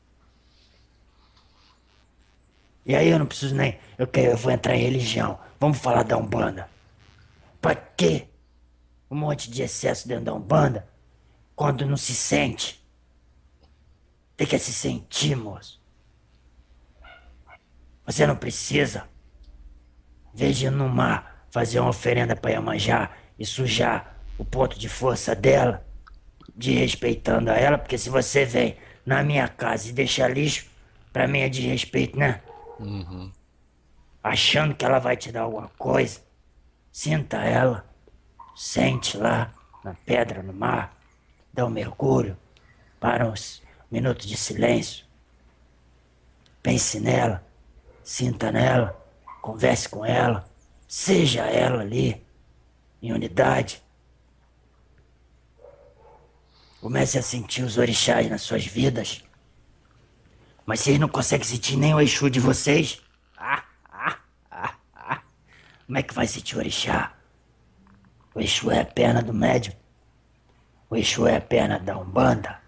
E aí eu não preciso nem. Eu, quero, eu vou entrar em religião. Vamos falar da Umbanda. Pra quê? Um monte de excesso dentro da Umbanda quando não se sente. Tem que se sentir, moço. Você não precisa, em vez de ir no mar, fazer uma oferenda pra Iemanjá e sujar o ponto de força dela, de respeitando a ela, porque se você vem na minha casa e deixa lixo, pra mim é desrespeito, né? Uhum. Achando que ela vai te dar alguma coisa, sinta ela, sente lá na pedra, no mar, dá um mergulho, para uns minutos de silêncio, pense nela, sinta nela, converse com ela, seja ela ali, em unidade. Comece a sentir os orixás nas suas vidas. Mas vocês não conseguem sentir nem o Exu de vocês? Ah, ah, ah, ah. Como é que vai sentir o orixá? O Exu é a perna do médium. O Exu é a perna da Umbanda.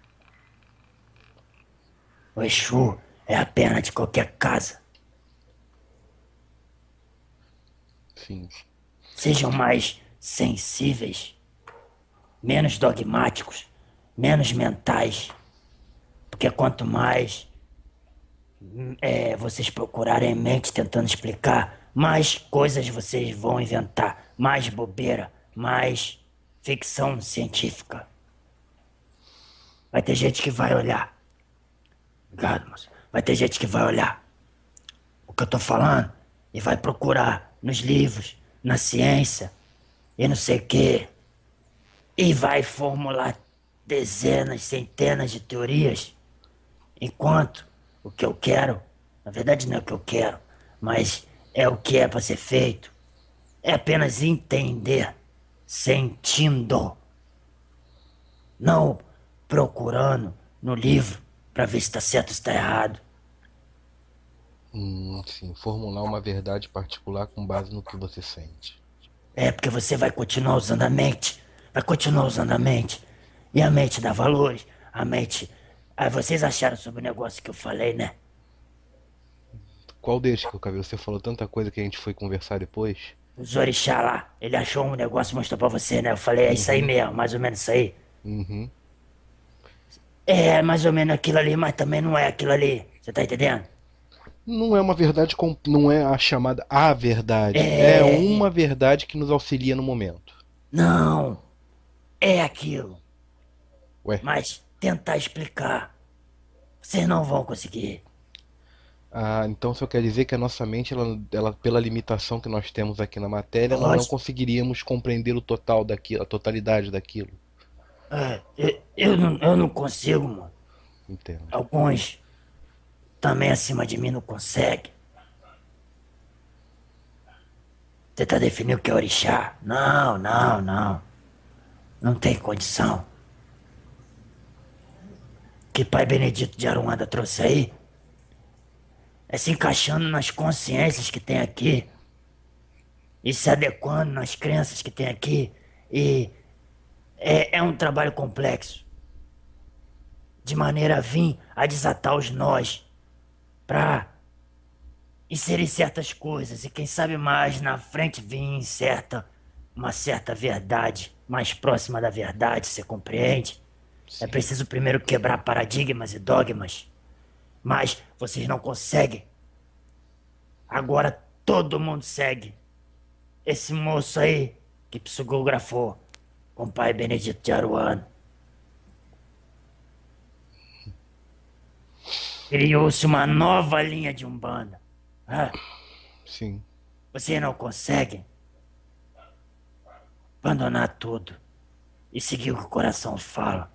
O Exu é a perna de qualquer casa. Sim. Sejam mais sensíveis, menos dogmáticos, menos mentais. Porque quanto mais é, vocês procurarem em mente tentando explicar, mais coisas vocês vão inventar, mais bobeira, mais ficção científica. Vai ter gente que vai olhar. Obrigado, moço. Vai ter gente que vai olhar o que eu tô falando e vai procurar nos livros, na ciência e não sei o quê. E vai formular dezenas, centenas de teorias. Enquanto o que eu quero, na verdade não é o que eu quero, mas é o que é para ser feito. É apenas entender, sentindo, não procurando no livro para ver se está certo ou se está errado. Hum, sim, formular uma verdade particular com base no que você sente. É porque você vai continuar usando a mente, vai continuar usando a mente. E a mente dá valores, a mente. Aí vocês acharam sobre o negócio que eu falei, né? Qual deles que eu acabei? Você falou tanta coisa que a gente foi conversar depois? Os orixá lá, ele achou um negócio e mostrou pra você, né? Eu falei, é isso aí Uhum, mesmo, mais ou menos isso aí. uhum. É, mais ou menos aquilo ali, mas também não é aquilo ali. Você tá entendendo? Não é uma verdade, com- não é a chamada a verdade. É É. uma verdade que nos auxilia no momento. Não, é aquilo. Ué, Mas tentar explicar, vocês não vão conseguir. ah, então só quer dizer que a nossa mente, ela, ela, pela limitação que nós temos aqui na matéria, nós não Lógico. conseguiríamos compreender o total daquilo, a totalidade daquilo. É, eu, eu não, eu não consigo, mano. Entendo. Alguns também acima de mim não conseguem. Tentar definir o que é orixá. Não, não, não. Não tem condição. Que Pai Benedito de Aruanda trouxe aí é se encaixando nas consciências que tem aqui e se adequando nas crenças que tem aqui. E é, é um trabalho complexo, de maneira a vir a desatar os nós para inserir certas coisas e quem sabe mais na frente vir certa uma certa verdade mais próxima da verdade, você compreende? É Sim. preciso primeiro quebrar paradigmas e dogmas, mas vocês não conseguem. Agora todo mundo segue esse moço aí que psicografou com o pai Benedito de Aruano. Criou-se uma nova linha de Umbanda. Ah, Sim. vocês não conseguem abandonar tudo e seguir o que o coração fala.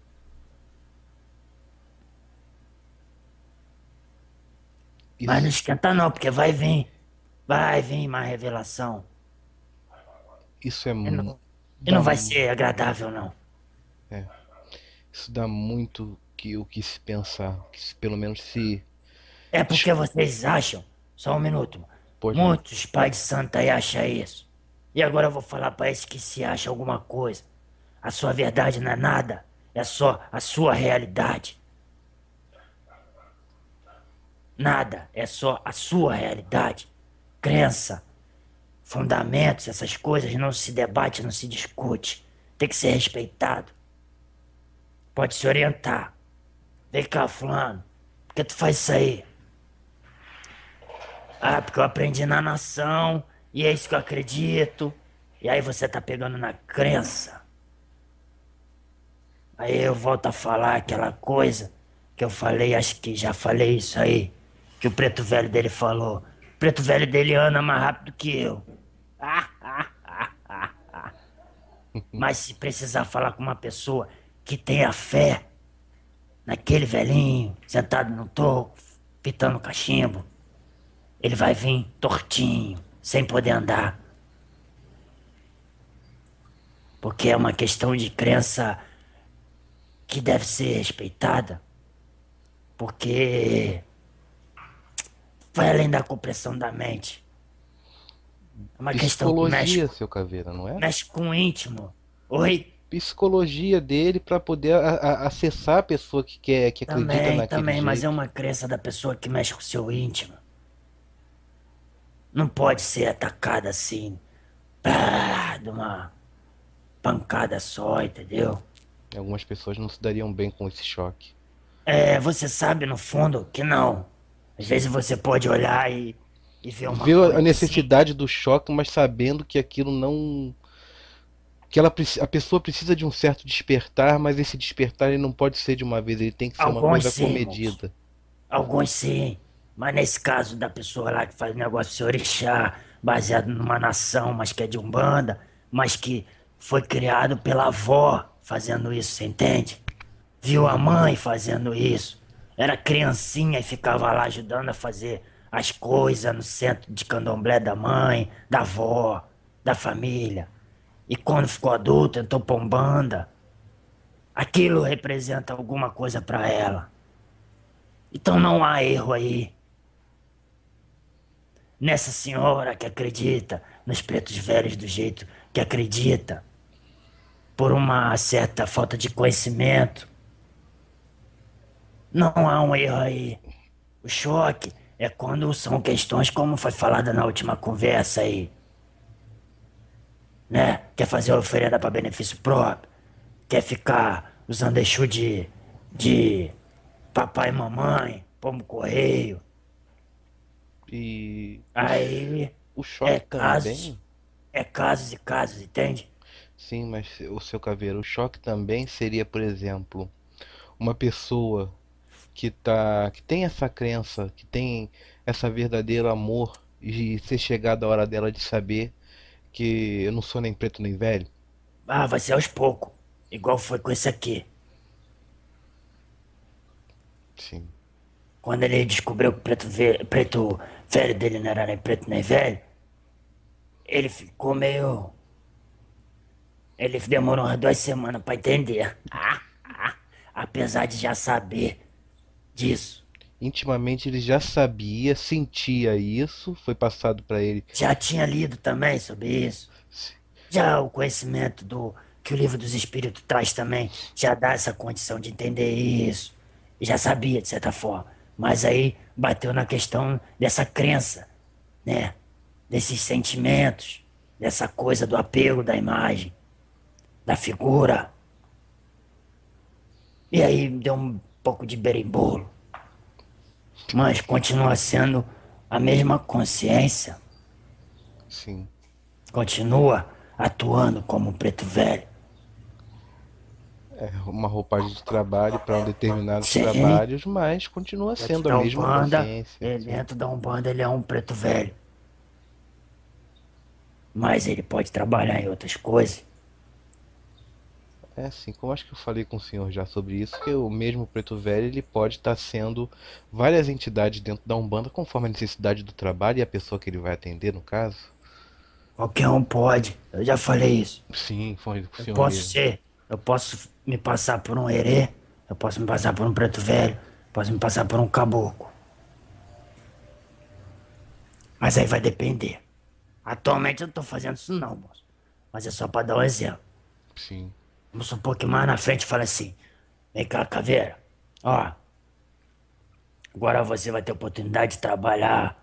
Mas não Isso, esquenta não, porque vai vir. Vai vir mais revelação. isso é E mu- não, e dá, não vai ser agradável, não. é, isso dá muito que o que se pensar, que se, pelo menos se É porque vocês acham, só um minuto, pode não. muitos pais de santa aí acham isso. E agora eu vou falar para esses que se acham alguma coisa. A sua verdade não é nada, é só a sua realidade. Nada, é só a sua realidade. Crença, fundamentos, essas coisas não se debate, não se discute. Tem que ser respeitado. Pode se orientar. Vem cá, fulano, por que tu faz isso aí? Ah, porque eu aprendi na nação, e é isso que eu acredito. E aí você tá pegando na crença. Aí eu volto a falar aquela coisa que eu falei, acho que já falei isso aí, que o preto velho dele falou. O preto velho dele anda mais rápido que eu. Mas se precisar falar com uma pessoa que tenha fé naquele velhinho, sentado no toco, pitando cachimbo, ele vai vir tortinho, sem poder andar. Porque é uma questão de crença que deve ser respeitada. Porque vai além da compressão da mente. É uma questão que mexe, Psicologia, seu Caveira, não é? mexe com o íntimo. Oi? Psicologia dele para poder a- a- acessar a pessoa que quer, que acredita Também, naquele também, mas é jeito. uma crença da pessoa que mexe com o seu íntimo. Não pode ser atacada assim, pá, de uma pancada só, entendeu? Algumas pessoas não se dariam bem com esse choque. É, você sabe no fundo que não. Às vezes você pode olhar e, e ver uma Ver a coisa assim. necessidade do choque, mas sabendo que aquilo não. Que ela, a pessoa precisa de um certo despertar, mas esse despertar ele não pode ser de uma vez, ele tem que ser uma Alguns coisa sim, moço. comedida. Alguns sim. Mas nesse caso da pessoa lá que faz negócio de orixá, baseado numa nação, mas que é de Umbanda, mas que foi criado pela avó fazendo isso, você entende? Viu a Uhum. mãe fazendo isso. Era criancinha e ficava lá ajudando a fazer as coisas no centro de candomblé da mãe, da avó, da família. E quando ficou adulto, entrou pra Umbanda. Aquilo representa alguma coisa pra ela. Então não há erro aí. Nessa senhora que acredita nos pretos velhos do jeito que acredita, por uma certa falta de conhecimento. Não há um erro aí. O choque é quando são questões como foi falado na última conversa aí, né? Quer fazer oferenda para benefício próprio, quer ficar usando Exu de, de papai e mamãe, pombo correio. E o, Aí o é choque casos, também. é casos e casos, entende? Sim, mas o seu caveiro, o choque também seria, por exemplo, uma pessoa que tá, que tem essa crença, que tem essa verdadeiro amor e ser chegada a hora dela de saber que eu não sou nem preto nem velho. Ah, vai ser aos poucos, igual foi com esse aqui. Sim. Quando ele descobriu que o preto, ve- preto velho dele não era nem preto nem velho, ele ficou meio. Ele demorou umas duas semanas pra entender. Ah, ah, apesar de já saber disso. Intimamente ele já sabia, sentia isso, foi passado para ele. Já tinha lido também sobre isso. Já o conhecimento do que o livro dos espíritos traz também já dá essa condição de entender isso. E já sabia, de certa forma. Mas aí bateu na questão dessa crença, né? Desses sentimentos, dessa coisa do apego da imagem, da figura. E aí deu um pouco de berimbolo. Mas continua sendo a mesma consciência, Sim. continua atuando como um preto velho. É uma roupagem de trabalho para um determinados Sim, trabalhos, mas continua dentro sendo a da mesma Umbanda, consciência. ele, Sim. dentro da Umbanda ele é um preto velho. Mas ele pode trabalhar em outras coisas. É assim, como acho que eu falei com o senhor já sobre isso, que o mesmo preto velho ele pode estar sendo várias entidades dentro da Umbanda conforme a necessidade do trabalho e a pessoa que ele vai atender, no caso. Qualquer um pode. Eu já falei isso. Sim, foi o Eu senhor posso mesmo. ser, eu posso me passar por um herê, eu posso me passar por um preto velho, posso me passar por um caboclo. Mas aí vai depender. Atualmente eu não tô fazendo isso não, moço. Mas é só pra dar um exemplo. Sim. Vamos supor que mais na frente fala assim: vem cá, caveira. Ó, agora você vai ter oportunidade de trabalhar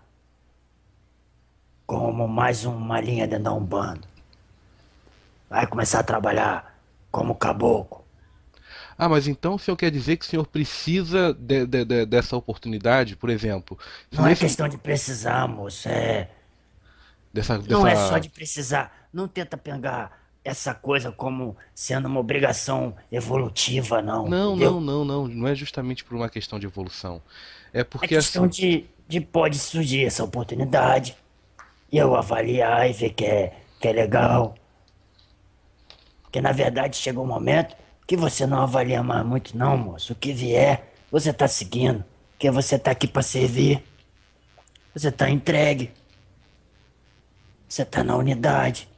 como mais uma linha dentro da Umbanda. Vai começar a trabalhar como caboclo. Ah, mas então o senhor quer dizer que o senhor precisa de- de- de- dessa oportunidade, por exemplo? Se Não é nesse, questão de precisar, moço. É... dessa, Não é só dessa. de precisar. Não tenta pegar essa coisa como sendo uma obrigação evolutiva, não, Não, entendeu? não, não, não. Não é justamente por uma questão de evolução. É É porque questão assim. de, de pode surgir essa oportunidade e eu avaliar e ver que é, que é legal. Porque na verdade chega um momento que você não avalia mais muito, não, moço. O que vier, você tá seguindo. Porque você tá aqui pra servir. Você tá entregue. Você tá na unidade.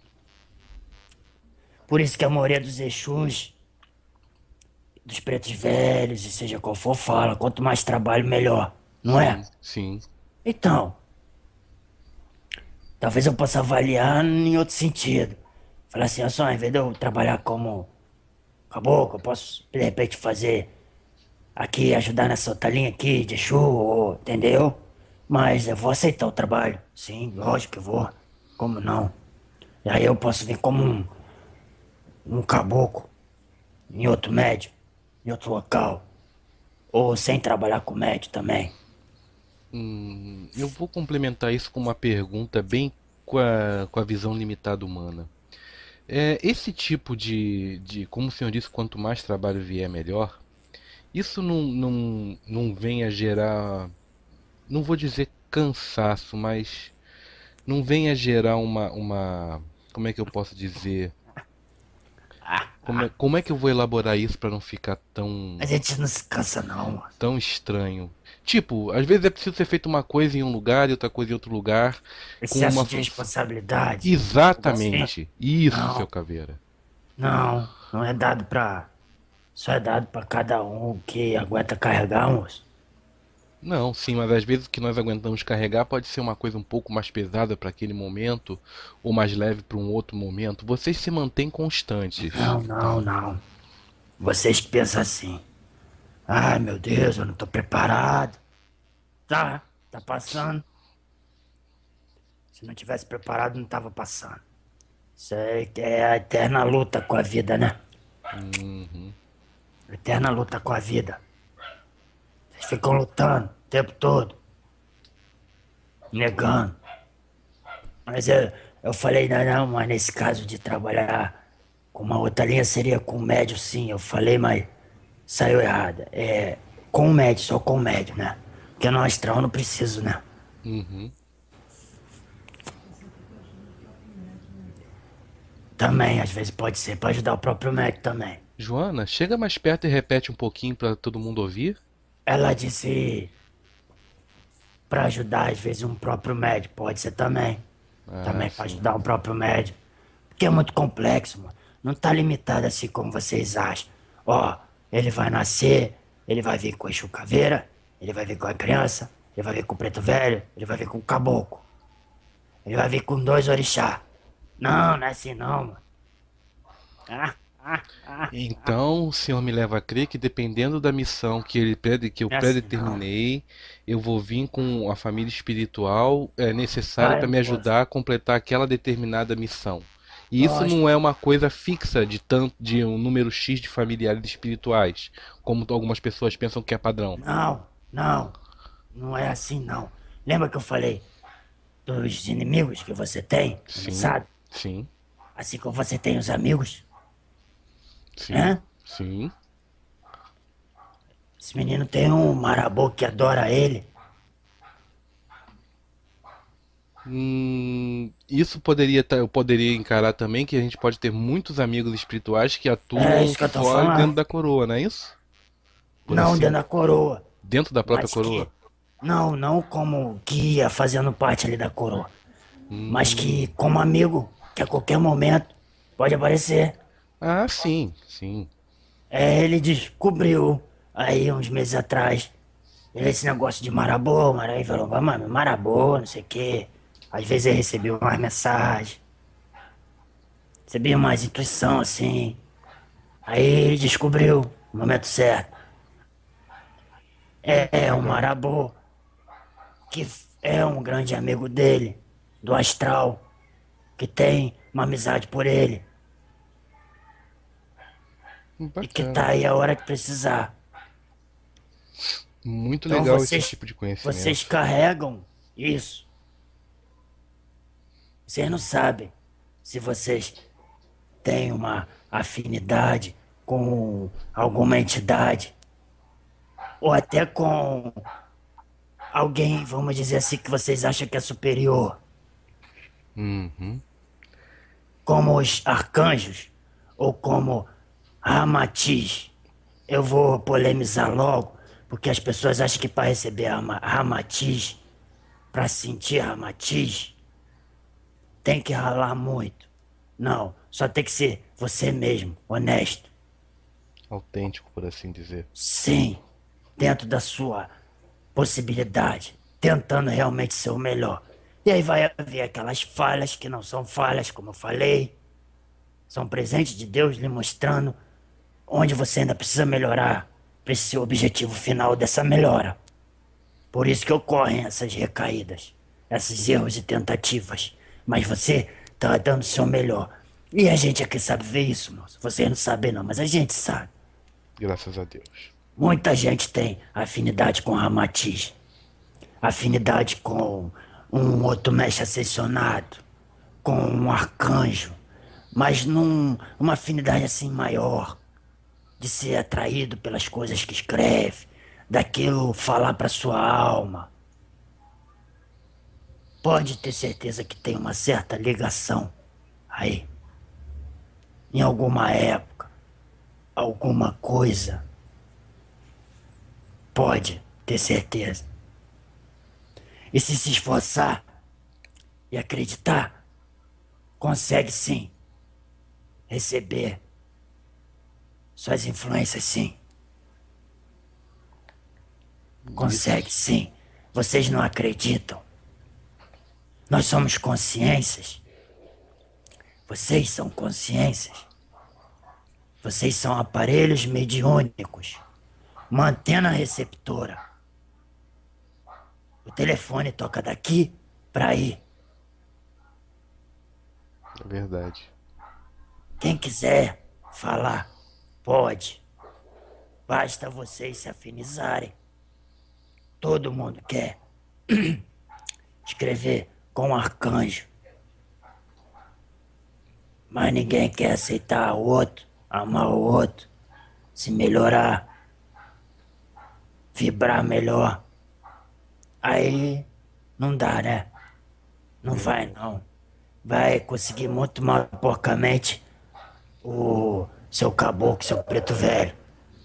Por isso que a maioria dos Exus, dos pretos velhos, e seja qual for, fala: quanto mais trabalho, melhor. Não é? Sim, sim. Então, talvez eu possa avaliar em outro sentido. Falar assim, ó, só, em vez de eu trabalhar como caboclo, eu posso, de repente, fazer aqui, ajudar nessa outra linha aqui de Exu, ou- entendeu? Mas eu vou aceitar o trabalho. Sim, lógico que eu vou. Como não? E aí eu posso vir como um, um caboclo, em outro médio, em outro local, ou sem trabalhar com médio também. Hum, eu vou complementar isso com uma pergunta bem com a, com a visão limitada humana. É, esse tipo de, de, como o senhor disse, quanto mais trabalho vier, melhor. Isso não, não, não vem a gerar, não vou dizer cansaço, mas não vem a gerar uma, uma, como é que eu posso dizer? Como é, como é que eu vou elaborar isso para não ficar A tão, gente não se cansa não, mano. tão estranho? Tipo, às vezes é preciso ser feito uma coisa em um lugar e outra coisa em outro lugar, com uma Excesso de função. responsabilidade, algo assim? Exatamente. Isso, seu Não, Caveira. não, não é dado pra. Só é dado pra cada um que aguenta carregar, moço. Não, sim, mas às vezes o que nós aguentamos carregar pode ser uma coisa um pouco mais pesada para aquele momento, ou mais leve para um outro momento. Vocês se mantêm constantes. Não, não, não. Vocês que pensam assim. Ai, meu Deus, eu não tô preparado. Tá, tá passando. Se não tivesse preparado, não tava passando. Isso aí que é a eterna luta com a vida, né? Uhum. Eterna luta com a vida. Vocês ficam lutando o tempo todo, negando. Mas eu, eu falei, não, não, mas nesse caso de trabalhar com uma outra linha seria com médio, sim. Eu falei, mas saiu errado. É com médio, só com médio, né? Porque no astral eu não preciso, né? Uhum. Também, às vezes pode ser, pra ajudar o próprio médico também. Joana, chega mais perto e repete um pouquinho para todo mundo ouvir. Ela disse pra ajudar, às vezes, um próprio médico, pode ser também. Ah, Também pra sim. ajudar um próprio médico. Porque é muito complexo, mano. Não tá limitado assim como vocês acham. Ó, ele vai nascer, ele vai vir com a Exu Caveira, ele vai vir com a criança, ele vai vir com o preto velho, ele vai vir com o caboclo. Ele vai vir com dois orixá. Não, não é assim não, mano. Ah, ah, ah, ah. Então, o senhor me leva a crer que dependendo da missão que ele prede- que eu Não é assim não. predeterminei, eu vou vir com a família espiritual é, necessária para Vai, me moço. ajudar a completar aquela determinada missão. E isso não Lógico. é uma coisa fixa de tanto de um número X de familiares espirituais, como algumas pessoas pensam que é padrão. Não, não. Não é assim não. Lembra que eu falei dos inimigos que você tem, Sim, sabe? sim, Assim como você tem os amigos, sim, né? sim. Esse menino tem um marabô que adora ele. Hum, isso poderia tá- eu poderia encarar também que a gente pode ter muitos amigos espirituais que É atuam isso que eu tô fora e dentro falando. da coroa, não é isso? Por Não assim, dentro da coroa, dentro da própria mas coroa. que. Não, não como guia fazendo parte ali da coroa. Mas que, Hum, como amigo, que a qualquer momento pode aparecer. ah, sim, sim. É, ele descobriu aí uns meses atrás. Esse negócio de marabô, mara- aí falou, mano, marabô, não sei o quê. Às vezes ele recebeu umas mensagens, recebia umas intuição assim. Aí ele descobriu o momento certo. Hum, que É, é um legal. marabô que f- é um grande amigo dele, do astral, que tem uma amizade por ele Hum, e que tá bacana. aí a hora que precisar. Muito Então legal esse vocês, tipo de vocês conhecimento. carregam isso. Vocês não sabem se vocês têm uma afinidade com alguma entidade ou até com alguém, vamos dizer assim, que vocês acham que é superior, Uhum. como os arcanjos ou como Ramatiz. Eu vou polemizar logo, porque as pessoas acham que para receber Rama- Ramatiz, para sentir Ramatiz, tem que ralar muito. Não, só tem que ser você mesmo, honesto. Autêntico, por assim dizer. Sim, dentro da sua possibilidade, tentando realmente ser o melhor. E aí vai haver aquelas falhas que não são falhas, como eu falei, são presentes de Deus lhe mostrando onde você ainda precisa melhorar para esse seu objetivo final dessa melhora. Por isso que ocorrem essas recaídas, esses erros e tentativas. Mas você está dando o seu melhor. E a gente aqui sabe ver isso, moço. Vocês não sabem não, mas a gente sabe. Graças a Deus. Muita gente tem afinidade com Ramatiz, afinidade com um outro mestre ascensionado, com um arcanjo, mas num, uma afinidade assim maior, de ser atraído pelas coisas que escreve, daquilo falar para sua alma. Pode ter certeza que tem uma certa ligação aí, em alguma época, alguma coisa. Pode ter certeza. E se se esforçar e acreditar, consegue sim receber suas influências, sim. Consegue Isso. sim. Vocês não acreditam. Nós somos consciências. Vocês são consciências. Vocês são aparelhos mediúnicos. Uma antena receptora. O telefone toca daqui para aí. É verdade. Quem quiser falar, pode. Basta vocês se afinizarem. Todo mundo quer escrever com um arcanjo. Mas ninguém quer aceitar o outro, amar o outro, se melhorar, vibrar melhor. Aí não dá, né? Não vai não. Vai conseguir muito mal porcamente o seu caboclo, seu preto velho.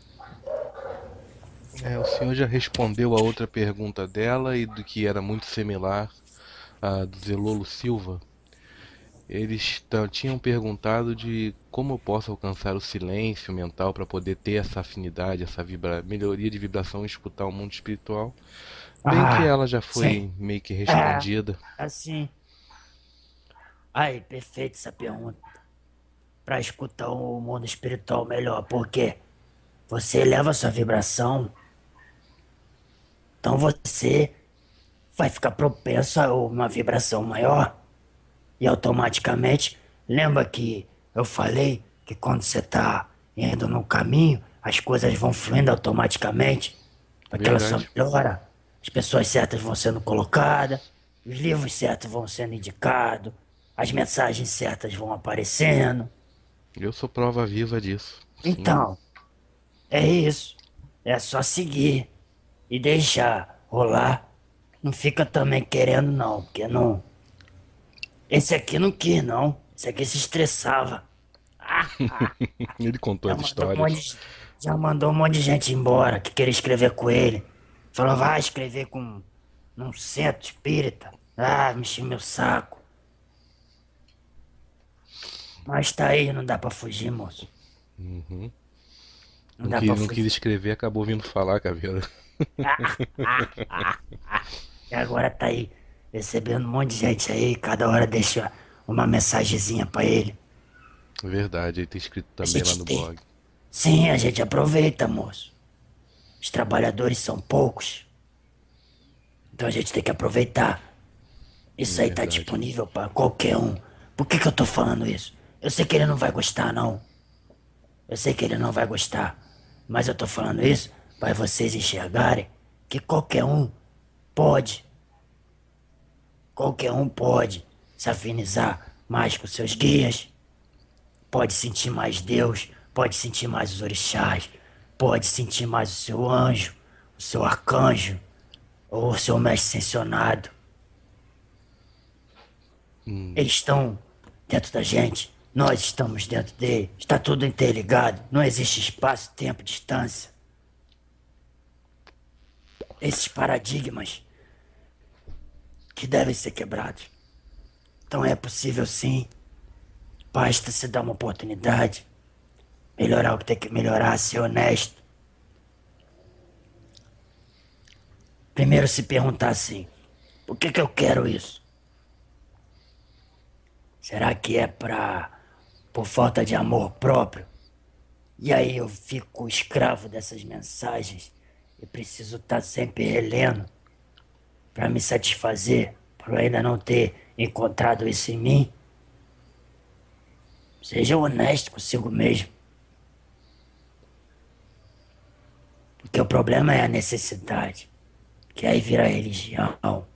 É, o senhor já respondeu a outra pergunta dela e do que era muito similar à do Zelolo Silva. Eles ta- tinham perguntado de como eu posso alcançar o silêncio mental para poder ter essa afinidade, essa vibra... melhoria de vibração e escutar o mundo espiritual. Bem que Ah, ela já sim. foi meio que É, respondida. assim. Aí, perfeito essa pergunta. Pra escutar o mundo espiritual melhor. Porque você eleva a sua vibração, então você vai ficar propenso a uma vibração maior. E automaticamente, lembra que eu falei que quando você tá indo no caminho, as coisas vão fluindo automaticamente para aquela sua Verdade. melhora. As pessoas certas vão sendo colocadas, os livros certos vão sendo indicados, as mensagens certas vão aparecendo. Eu sou prova viva disso. Sim. Então, é isso. É só seguir e deixar rolar. Não fica também querendo, não, porque não. Esse aqui não quis, não. Esse aqui se estressava. Ele contou Já as mandou um monte histórias. de, já mandou um monte de gente embora que queria escrever com ele. Falou, vai escrever com num centro espírita. Ah, me encheu meu saco. Mas tá aí, não dá pra fugir, moço. Não Não, dá pra quis, não quis fugir. escrever, acabou vindo falar, Caveira. E agora tá aí, recebendo um monte de gente aí, cada hora deixa uma mensagenzinha pra ele. Verdade, ele tem escrito A também lá gente no tem. blog. Sim, a gente aproveita, moço. Os trabalhadores são poucos, então a gente tem que aproveitar. Isso aí tá Verdade. disponível pra qualquer um. Por que que eu tô falando isso? Eu sei que ele não vai gostar, não. Eu sei que ele não vai gostar. Mas eu tô falando isso para vocês enxergarem que qualquer um pode, qualquer um pode se afinizar mais com seus guias, pode sentir mais Deus, pode sentir mais os orixás, pode sentir mais o seu anjo, o seu arcanjo, ou o seu mestre ascensionado. Eles estão dentro da gente, nós estamos dentro dele, está tudo interligado, não existe espaço, tempo, distância. Esses paradigmas que devem ser quebrados. Então é possível sim, basta se dar uma oportunidade, melhorar o que tem que melhorar, ser honesto. Primeiro se perguntar assim, por que que eu quero isso? Será que é pra, por falta de amor próprio? E aí eu fico escravo dessas mensagens e preciso estar sempre relendo para me satisfazer, por eu ainda não ter encontrado isso em mim? Seja honesto consigo mesmo. Porque o problema é a necessidade. Que aí vira religião.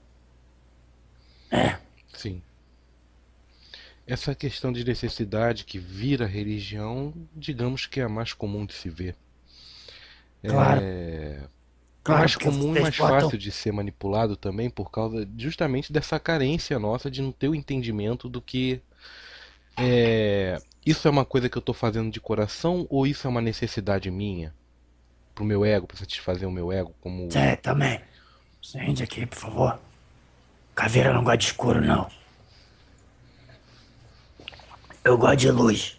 É, Sim. Essa questão de necessidade que vira religião, digamos que é a mais comum de se ver. claro, É claro, mais porque comum e vocês mais botam. fácil de ser manipulado também por causa justamente dessa carência nossa de não ter o entendimento do que é, isso é uma coisa que eu estou fazendo de coração ou isso é uma necessidade minha pro meu ego, para satisfazer o meu ego, como Cê também. Acende aqui, por favor. Caveira não gosta de escuro, não. Eu gosto de luz.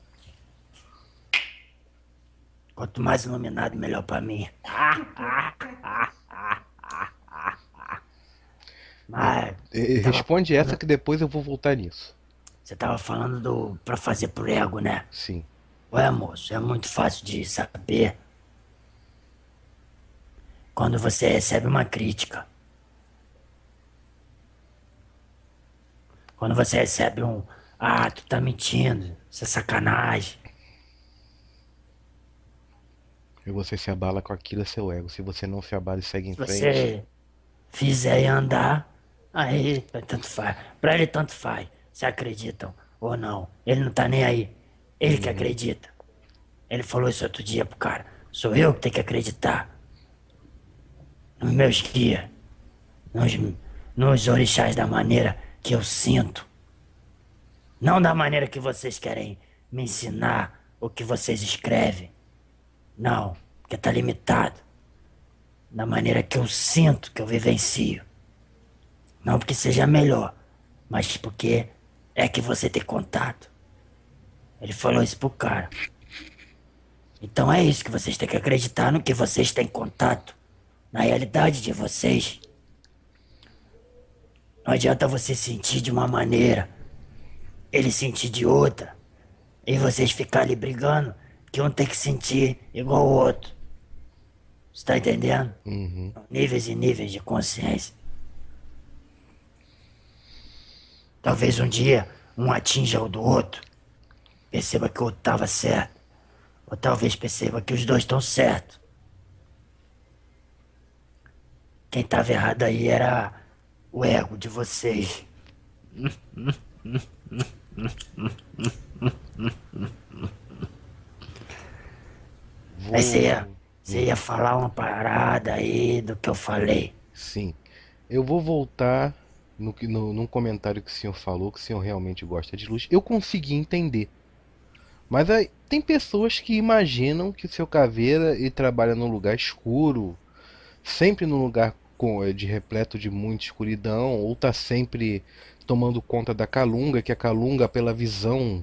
Quanto mais iluminado, melhor pra mim. Mas, Eh, tava responde essa falando, que depois eu vou voltar nisso. você tava falando do pra fazer pro ego, né? Sim. Ué, moço, é muito fácil de saber quando você recebe uma crítica. Quando você recebe um, ah, tu tá mentindo, isso é sacanagem. E você se abala com aquilo, é seu ego. Se você não se abala e segue em Se frente, você fizer e andar, aí tanto faz. Pra ele tanto faz, se acreditam ou não. Ele não tá nem aí. Ele que uhum, acredita. Ele falou isso outro dia pro cara. Sou eu que tenho que acreditar nos meus guias, nos, nos orixás da maneira que eu sinto. Não da maneira que vocês querem me ensinar o que vocês escrevem. Não, porque tá limitado. Da maneira que eu sinto, que eu vivencio. Não porque seja melhor, mas porque é que você tem contato. Ele falou isso pro cara. Então é isso que vocês têm que acreditar no que vocês têm contato. Na realidade de vocês. Não adianta você sentir de uma maneira, ele sentir de outra, e vocês ficarem brigando, que um tem que sentir igual o outro. Você tá entendendo? uhum. Níveis e níveis de consciência. Talvez um dia um atinja o do outro, perceba que o outro estava certo, ou talvez perceba que os dois estão certos. Quem estava errado aí era o ego de vocês. Aí você ia, Vou. você Hum, ia falar uma parada aí do que eu falei. sim. Eu vou voltar no, que- no, num comentário que o senhor falou, que o senhor realmente gosta de luz. Eu consegui entender. Mas aí, tem pessoas que imaginam que o seu caveira ele trabalha num lugar escuro, sempre num lugar com, eh, de repleto de muita escuridão, ou tá sempre tomando conta da Calunga, que a Calunga, pela visão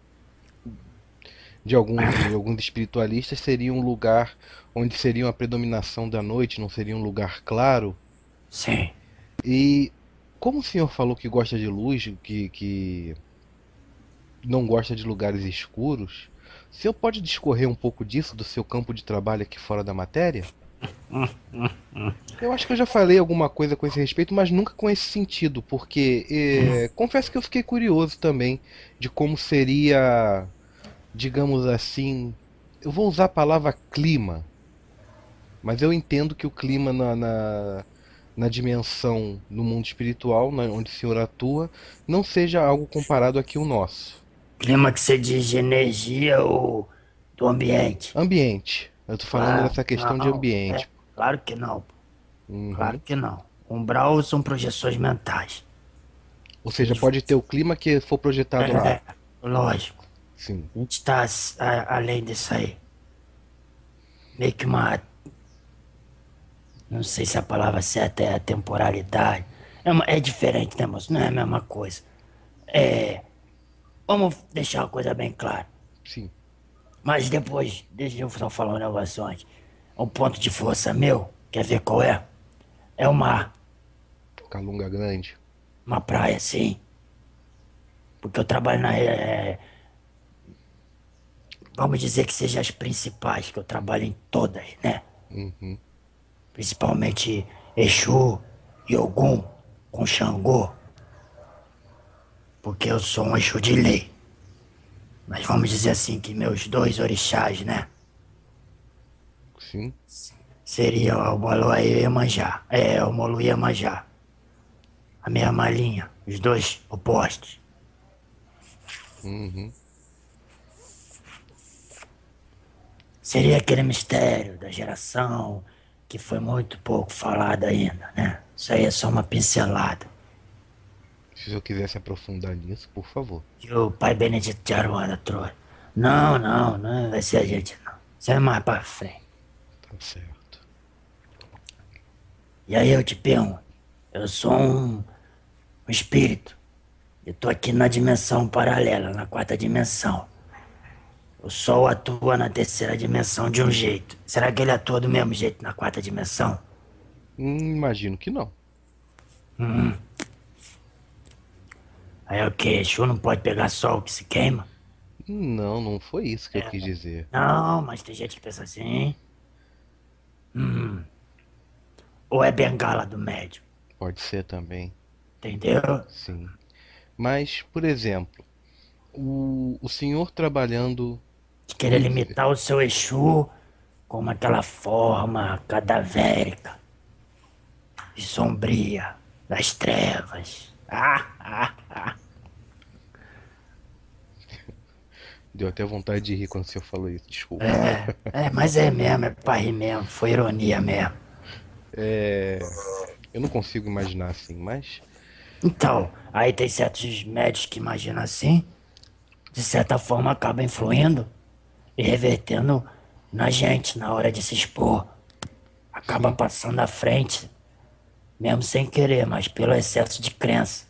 de alguns, de alguns espiritualistas, seria um lugar onde seria uma predominação da noite, não seria um lugar claro. Sim. E como o senhor falou que gosta de luz, que, que não gosta de lugares escuros, o senhor pode discorrer um pouco disso, do seu campo de trabalho aqui fora da matéria? Eu acho que eu já falei alguma coisa com esse respeito, mas nunca com esse sentido, porque eh, confesso que eu fiquei curioso também de como seria, digamos assim, eu vou usar a palavra clima, mas eu entendo que o clima na, na, na dimensão no mundo espiritual, na- onde o senhor atua, não seja algo comparado aqui ao nosso. Clima que você diz de energia ou do ambiente? Ambiente. Eu tô falando Claro, dessa questão de não. É, ambiente. claro que não. Pô. Claro Uhum. que não. Umbral são projeções mentais. Ou Se a seja, gente for- pode ter o clima que for projetado lá. É, lógico. Sim. A gente está além disso aí. Meio que uma. Não sei se a palavra certa é a temporalidade. É, uma- é diferente, né, moço? Não é a mesma coisa. É. Vamos deixar uma coisa bem clara. Sim. Mas depois, deixa eu só falar um negócio antes. Um ponto de força meu, quer ver qual é? É o mar. Calunga grande. Uma praia, sim. Porque eu trabalho na. é, vamos dizer que sejam as principais, que eu trabalho em todas, né? Uhum. Principalmente Exu e Ogum com Xangô. Porque eu sou um Exu de lei. Mas vamos dizer assim que meus dois orixás, né? Sim. Seria o Molo e Iemanjá. É, o Molo e Iemanjá. A mesma linha, os dois opostos. Uhum. Seria aquele mistério da geração que foi muito pouco falado ainda, né? Isso aí é só uma pincelada. Se eu quisesse aprofundar nisso, por favor. Que o pai Benedito de Aruanda trouxe. Não, não, não vai ser a gente não. Isso é mais pra frente. Tá certo. E aí eu te pergunto, eu sou um, um espírito. Eu tô aqui na dimensão paralela, na quarta dimensão. O Sol atua na terceira dimensão de um jeito. Será que ele atua do mesmo jeito na quarta dimensão? Hum, imagino que não. Hum. Aí é o que? Exu não pode pegar sol que se queima? Não, não foi isso que eu quis dizer. Não, mas tem gente que pensa assim. Hum. Ou é bengala do médium? Pode ser também. Entendeu? Sim. Mas, por exemplo, o, o senhor trabalhando. De querer Vamos dizer. limitar o seu Exu como aquela forma cadavérica e sombria das trevas. Ah, ah, ah. Deu até vontade de rir quando o senhor falou isso, desculpa. É, é, mas é mesmo, é pra rir mesmo, foi ironia mesmo. É. Eu não consigo imaginar assim, mas. Então, aí tem certos médios que imaginam assim, de certa forma acaba influindo e revertendo na gente na hora de se expor. Acaba Sim. passando à frente, mesmo sem querer, mas pelo excesso de crença.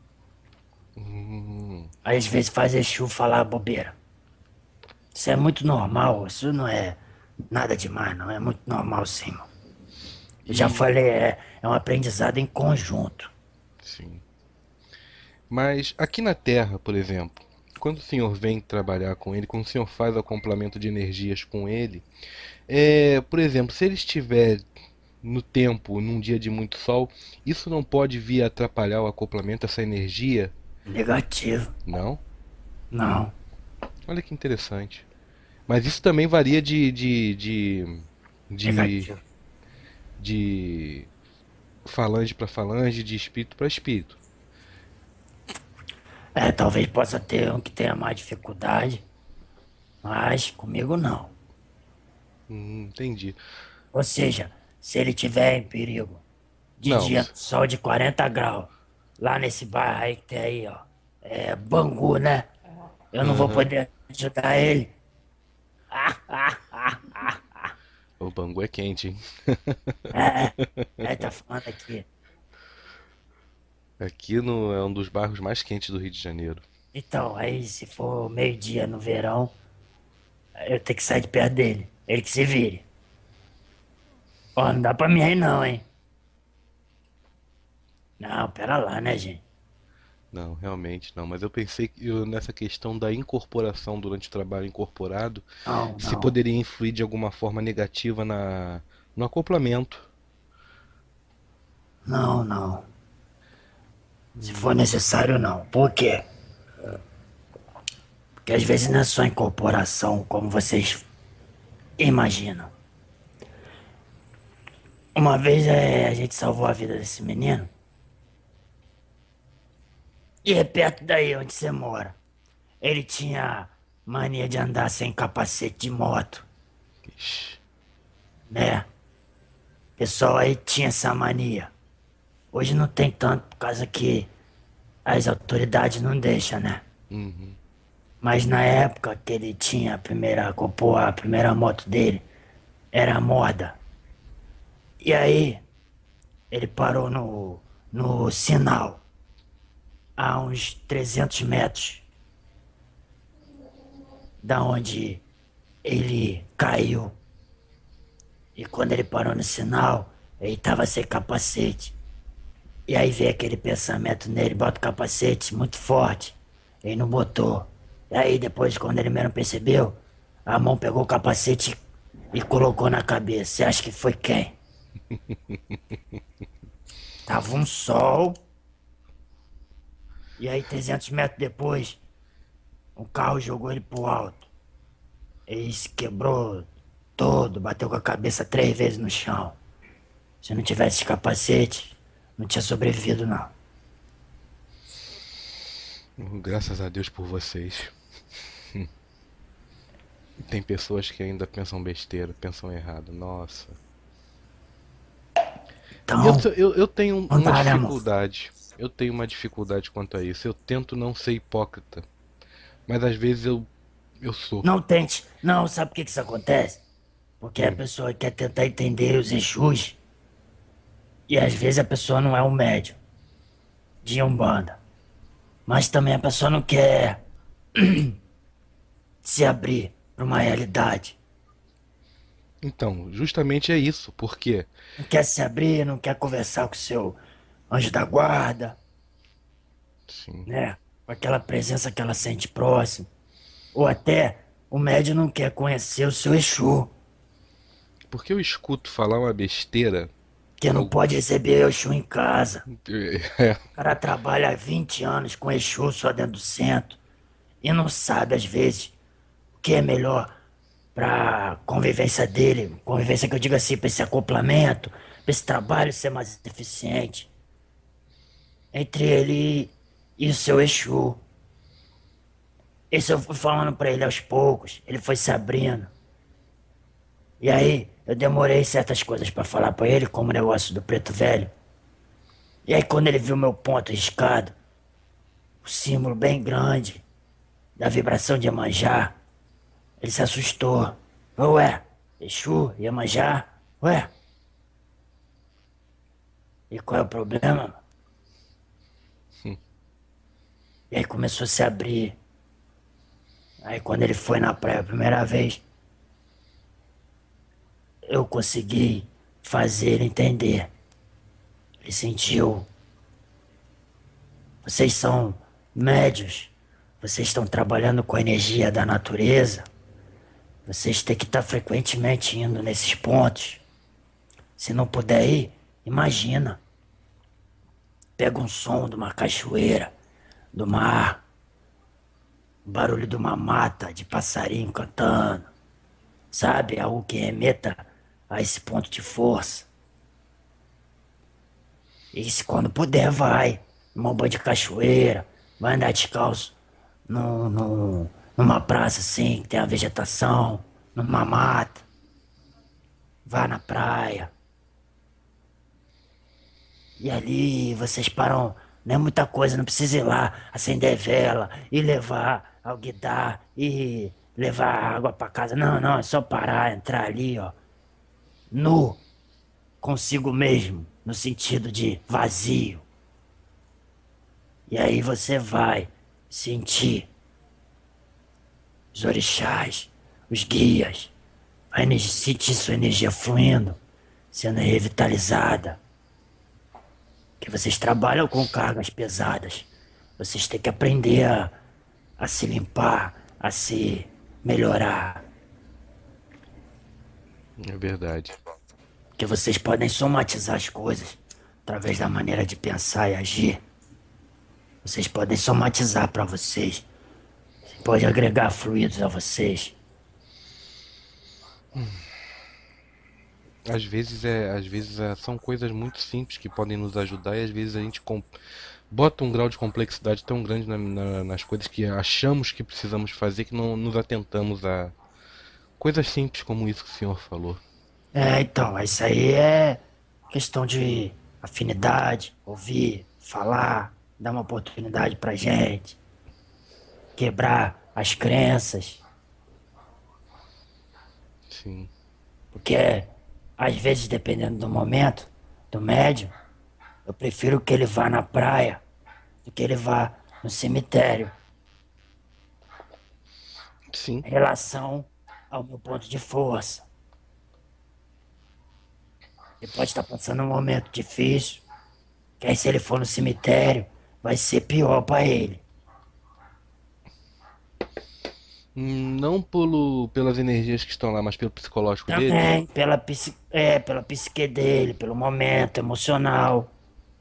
Hum, Aí às vezes faz Exu falar bobeira. Isso é muito normal, isso não é nada demais, não. É muito normal sim, mano. Eu já e. falei, é, é um aprendizado em conjunto. Sim. Mas aqui na Terra, por exemplo, quando o senhor vem trabalhar com ele, quando o senhor faz acoplamento de energias com ele, é, por exemplo, se ele estiver no tempo, num dia de muito sol, isso não pode vir a atrapalhar o acoplamento, essa energia? Negativo. Não? Não. Olha que interessante. Mas isso também varia de, de, de, de, Negativo. de falange para falange, de espírito para espírito. É, talvez possa ter um que tenha mais dificuldade, mas comigo não. Hum, entendi. Ou seja, se ele tiver em perigo de Não, dia sol de quarenta graus, lá nesse bairro aí que tem aí, ó, é Bangu, né? Eu não vou aham. poder ajudar ele. O Bangu é quente, hein? É, é, tá falando aqui. Aqui no, é um dos bairros mais quentes do Rio de Janeiro. Então, aí se for meio-dia no verão, eu tenho que sair de perto dele. Ele que se vire. Ó, não dá pra mim aí não, hein? Não, pera lá, né, gente? Não, realmente não. Mas eu pensei que eu- nessa questão da incorporação durante o trabalho incorporado, Não, se não, poderia influir de alguma forma negativa na, no acoplamento. não, não. Se for necessário, não. Por quê? Porque às vezes não é só incorporação, como vocês imaginam. Uma vez é, a gente salvou a vida desse menino, e é perto daí onde você mora. Ele tinha mania de andar sem capacete de moto, Ixi. né? O pessoal aí tinha essa mania. Hoje não tem tanto, por causa que as autoridades não deixam, né? Uhum. Mas na época que ele tinha a primeira, comprou a primeira moto dele, era moda. E aí, ele parou no, no sinal, a uns trezentos metros da onde ele caiu. E quando ele parou no sinal, ele tava sem capacete. E aí veio aquele pensamento nele, bota o capacete muito forte. Ele não botou. E aí depois, quando ele mesmo percebeu, a mão pegou o capacete e colocou na cabeça. Você acha que foi quem? Tava um sol. E aí trezentos metros depois, Um carro jogou ele pro alto. Ele se quebrou todo, bateu com a cabeça três vezes no chão. Se não tivesse esse capacete, não tinha sobrevivido, não. Graças a Deus por vocês. Tem pessoas que ainda pensam besteira, pensam errado. Nossa. Eu, Então, eu, eu tenho não uma dá, né, moço? dificuldade. Eu tenho uma dificuldade quanto a isso. Eu tento não ser hipócrita. Mas às vezes eu, eu sou. Não tente. Não, sabe por que que isso acontece? Porque a Hum, pessoa quer tentar entender os Exus. E às vezes a pessoa não é um médium de Umbanda. Mas também a pessoa não quer se abrir para uma realidade. Então, justamente é isso. Porque, Não quer se abrir, não quer conversar com o seu anjo da guarda, sim, né? Com aquela presença que ela sente próximo. Ou até o médium não quer conhecer o seu Exu, porque eu escuto falar uma besteira. que não Algo, pode receber o Exu em casa. é, O cara trabalha há vinte anos com Exu só dentro do centro e não sabe, às vezes, o que é melhor pra convivência dele. Convivência que eu digo assim, pra esse acoplamento, pra esse trabalho ser mais eficiente. Entre ele e o seu Exu. Isso eu fui falando pra ele aos poucos, ele foi se abrindo. E aí, eu demorei certas coisas pra falar pra ele, como o negócio do preto velho. E aí, quando ele viu meu ponto riscado, o símbolo bem grande da vibração de Iemanjá, ele se assustou. Ué, Exu, Iemanjá, ué, e qual é o problema? E aí começou a se abrir. Aí quando ele foi na praia a primeira vez, eu consegui fazer ele entender. Ele sentiu. Vocês são médios. Vocês estão trabalhando com a energia da natureza. Vocês têm que estar frequentemente indo nesses pontos. Se não puder ir, imagina. Pega um som de uma cachoeira, do mar, o barulho de uma mata, de passarinho cantando. Sabe? Algo que remeta a esse ponto de força. E se quando puder, vai. Numa banho de cachoeira, vai andar descalço no, no, numa praça assim, que tem a vegetação, numa mata. Vá na praia. E ali vocês param, não é muita coisa, não precisa ir lá acender vela e levar alguidar e levar água pra casa. Não, não, é só parar, entrar ali, ó, nu, consigo mesmo, no sentido de vazio. E aí você vai sentir os orixás, os guias, vai energi- sentir sua energia fluindo, sendo revitalizada. Que vocês trabalham com cargas pesadas. Vocês têm que aprender a, a se limpar, a se melhorar. é verdade. Que vocês podem somatizar as coisas através da maneira de pensar e agir. Vocês podem somatizar para vocês. Pode agregar fluidos a vocês. Às vezes é, às vezes é, são coisas muito simples que podem nos ajudar e às vezes a gente com- bota um grau de complexidade tão grande na- na- nas coisas que achamos que precisamos fazer que não nos atentamos a coisas simples como isso que o senhor falou. É, então, isso aí é questão de afinidade, ouvir, falar, dar uma oportunidade pra gente, quebrar as crenças, Sim, porque às vezes, dependendo do momento, do médium, eu prefiro que ele vá na praia do que ele vá no cemitério, sim. em relação ao meu ponto de força. Ele pode estar passando um momento difícil, que aí se ele for no cemitério, vai ser pior pra ele. Hum, Não pelo, pelas energias que estão lá, mas pelo psicológico dele. Também pela, psi- é, pela psique dele, pelo momento emocional,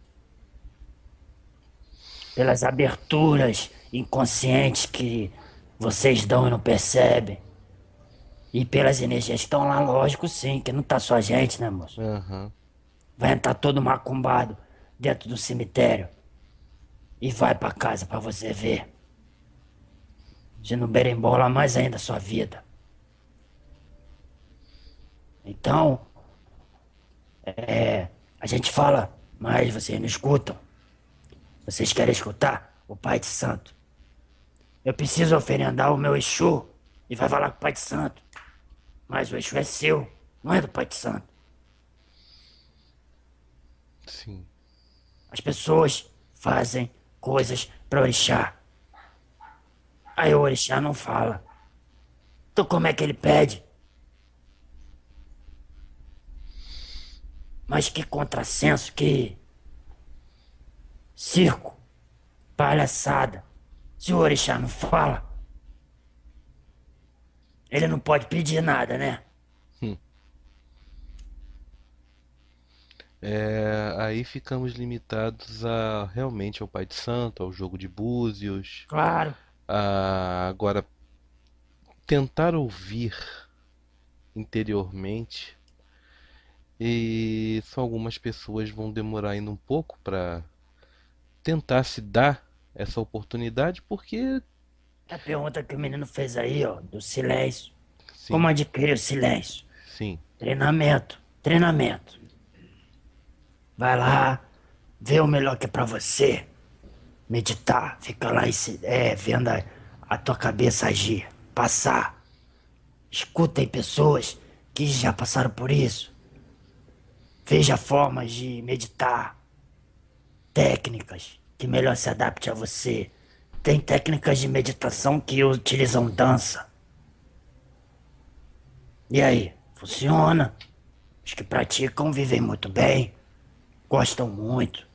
pelas aberturas inconscientes que vocês dão e não percebem. E pelas energias que estão lá, lógico sim, que não tá só a gente, né, moço? Aham. Vai entrar todo macumbado dentro do cemitério e vai pra casa pra você ver. Se não berimbola mais ainda a sua vida. Então, é, a gente fala, mas vocês não escutam. Vocês querem escutar o Pai de Santo? Eu preciso oferendar o meu Exu e vai falar com o Pai de Santo. Mas o Exu é seu, não é do Pai de Santo. Sim. As pessoas fazem coisas para orixá. Aí o orixá não fala. Então como é que ele pede? Mas que contrassenso, que circo, palhaçada. Se o orixá não fala, ele não pode pedir nada, né? Hum. É, aí ficamos limitados a realmente ao Pai de Santo, ao jogo de búzios. Claro. A, agora, tentar ouvir interiormente, e só algumas pessoas vão demorar ainda um pouco para tentar se dar essa oportunidade, porque A pergunta que o menino fez aí, ó, do silêncio. Como sim, adquirir o silêncio? sim. Treinamento, treinamento. Vai lá, vê o melhor que é pra você. Meditar, fica lá em si- é, vendo a, a tua cabeça agir, passar. Escutem pessoas que já passaram por isso. Veja formas de meditar, técnicas que melhor se adapte a você. Tem técnicas de meditação que utilizam dança. E aí, funciona? Os que praticam vivem muito bem, gostam muito.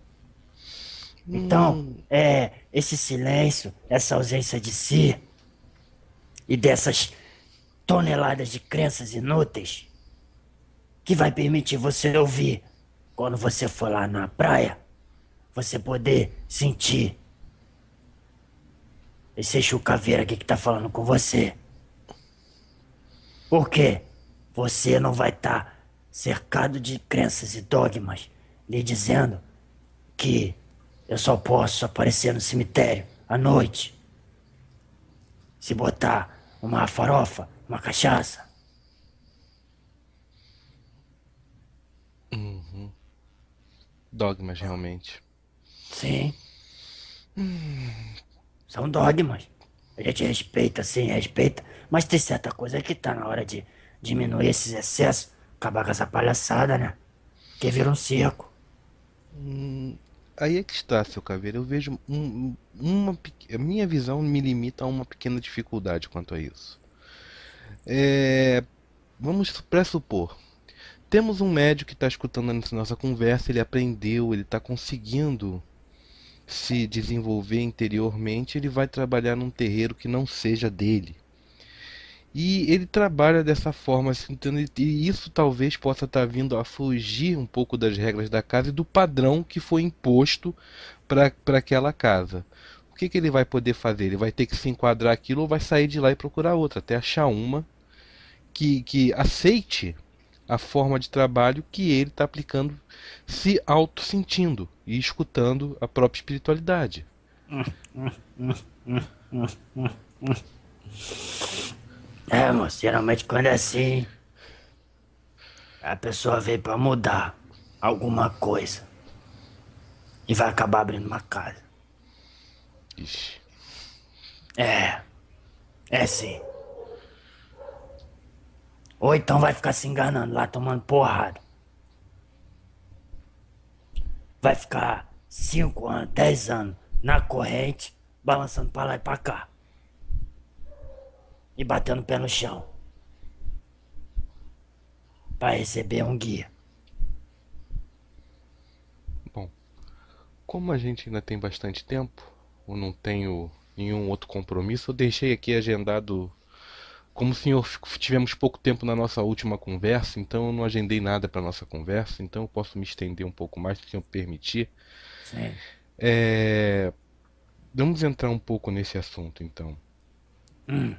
Então, Hum, é esse silêncio, essa ausência de si e dessas toneladas de crenças inúteis que vai permitir você ouvir quando você for lá na praia, você poder sentir esse Exu Caveira aqui que tá falando com você. Por quê? Você não vai estar cercado de crenças e dogmas lhe dizendo que eu só posso aparecer no cemitério à noite se botar uma farofa, uma cachaça. dogmas realmente. Sim, são dogmas. A gente respeita, sim, respeita, mas tem certa coisa que tá na hora de diminuir esses excessos, acabar com essa palhaçada, né? Que vira um circo. Aí é que está, seu Caveira. Eu vejo um- uma, peque- a minha visão me limita a uma pequena dificuldade quanto a isso. É, vamos pressupor. Temos um médico que está escutando essa nossa conversa, ele aprendeu, ele está conseguindo se desenvolver interiormente, ele vai trabalhar num terreiro que não seja dele. E ele trabalha dessa forma, assim, então, e isso talvez possa estar vindo a fugir um pouco das regras da casa e do padrão que foi imposto para para aquela casa. O que que ele vai poder fazer? Ele vai ter que se enquadrar aquilo ou vai sair de lá e procurar outra, até achar uma que, que aceite a forma de trabalho que ele está aplicando, se auto-sentindo e escutando a própria espiritualidade. É, moço, geralmente quando é assim, a pessoa veio pra mudar alguma coisa e vai acabar abrindo uma casa. Ixi. É, é sim. Ou então vai ficar se enganando lá, tomando porrada. Vai ficar cinco anos, dez anos na corrente, balançando pra lá e pra cá. E batendo o pé no chão. Pra receber um guia. Bom, como a gente ainda tem bastante tempo, eu não tenho nenhum outro compromisso, eu deixei aqui agendado. Como o senhor tivemos pouco tempo na nossa última conversa, então eu não agendei nada para nossa conversa, então eu posso me estender um pouco mais, se o senhor permitir. Sim. É, vamos entrar um pouco nesse assunto, então. Hum,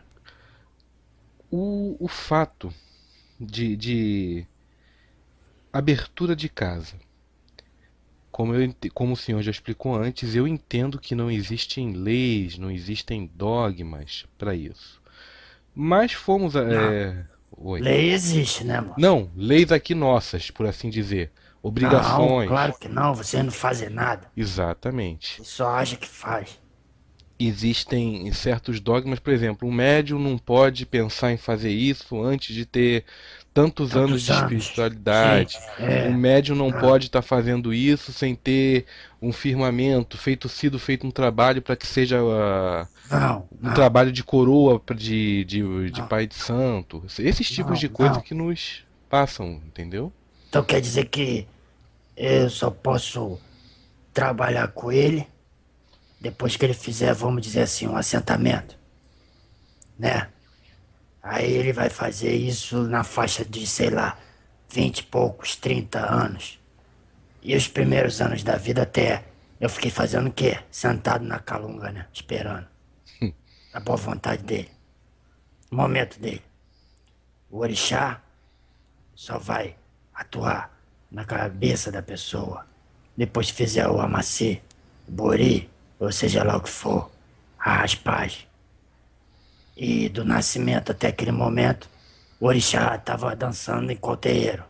O, o fato de, de abertura de casa. Como, eu, como o senhor já explicou antes, eu entendo que não existem leis, não existem dogmas para isso. Mas fomos. não. É... Oi. Lei existe, né, moço? Não, leis aqui nossas, por assim dizer. Não, Obrigações. claro que não. Você não faz nada. Exatamente. Você só acha que faz. Existem certos dogmas, por exemplo, um médium não pode pensar em fazer isso antes de ter tantos anos de Tantos anos. Sim, espiritualidade. Um é. médium não Não, pode estar fazendo isso sem ter um firmamento, feito sido feito um trabalho para que seja ah, não, um não, trabalho de coroa pra- de, de, de não, pai de santo. Esses tipos não, de coisa não. que nos passam, entendeu? Então quer dizer que eu só posso trabalhar com ele depois que ele fizer, vamos dizer assim, um assentamento, né? Aí ele vai fazer isso na faixa de, sei lá, vinte e poucos, trinta anos. E os primeiros anos da vida até eu fiquei fazendo o quê? Sentado na calunga, né? Esperando. A boa vontade dele. O momento dele. O orixá só vai atuar na cabeça da pessoa. Depois que fizer o amacê, o bori, ou seja lá o que for, a raspagem. E do nascimento até aquele momento, o orixá estava dançando em coteiro.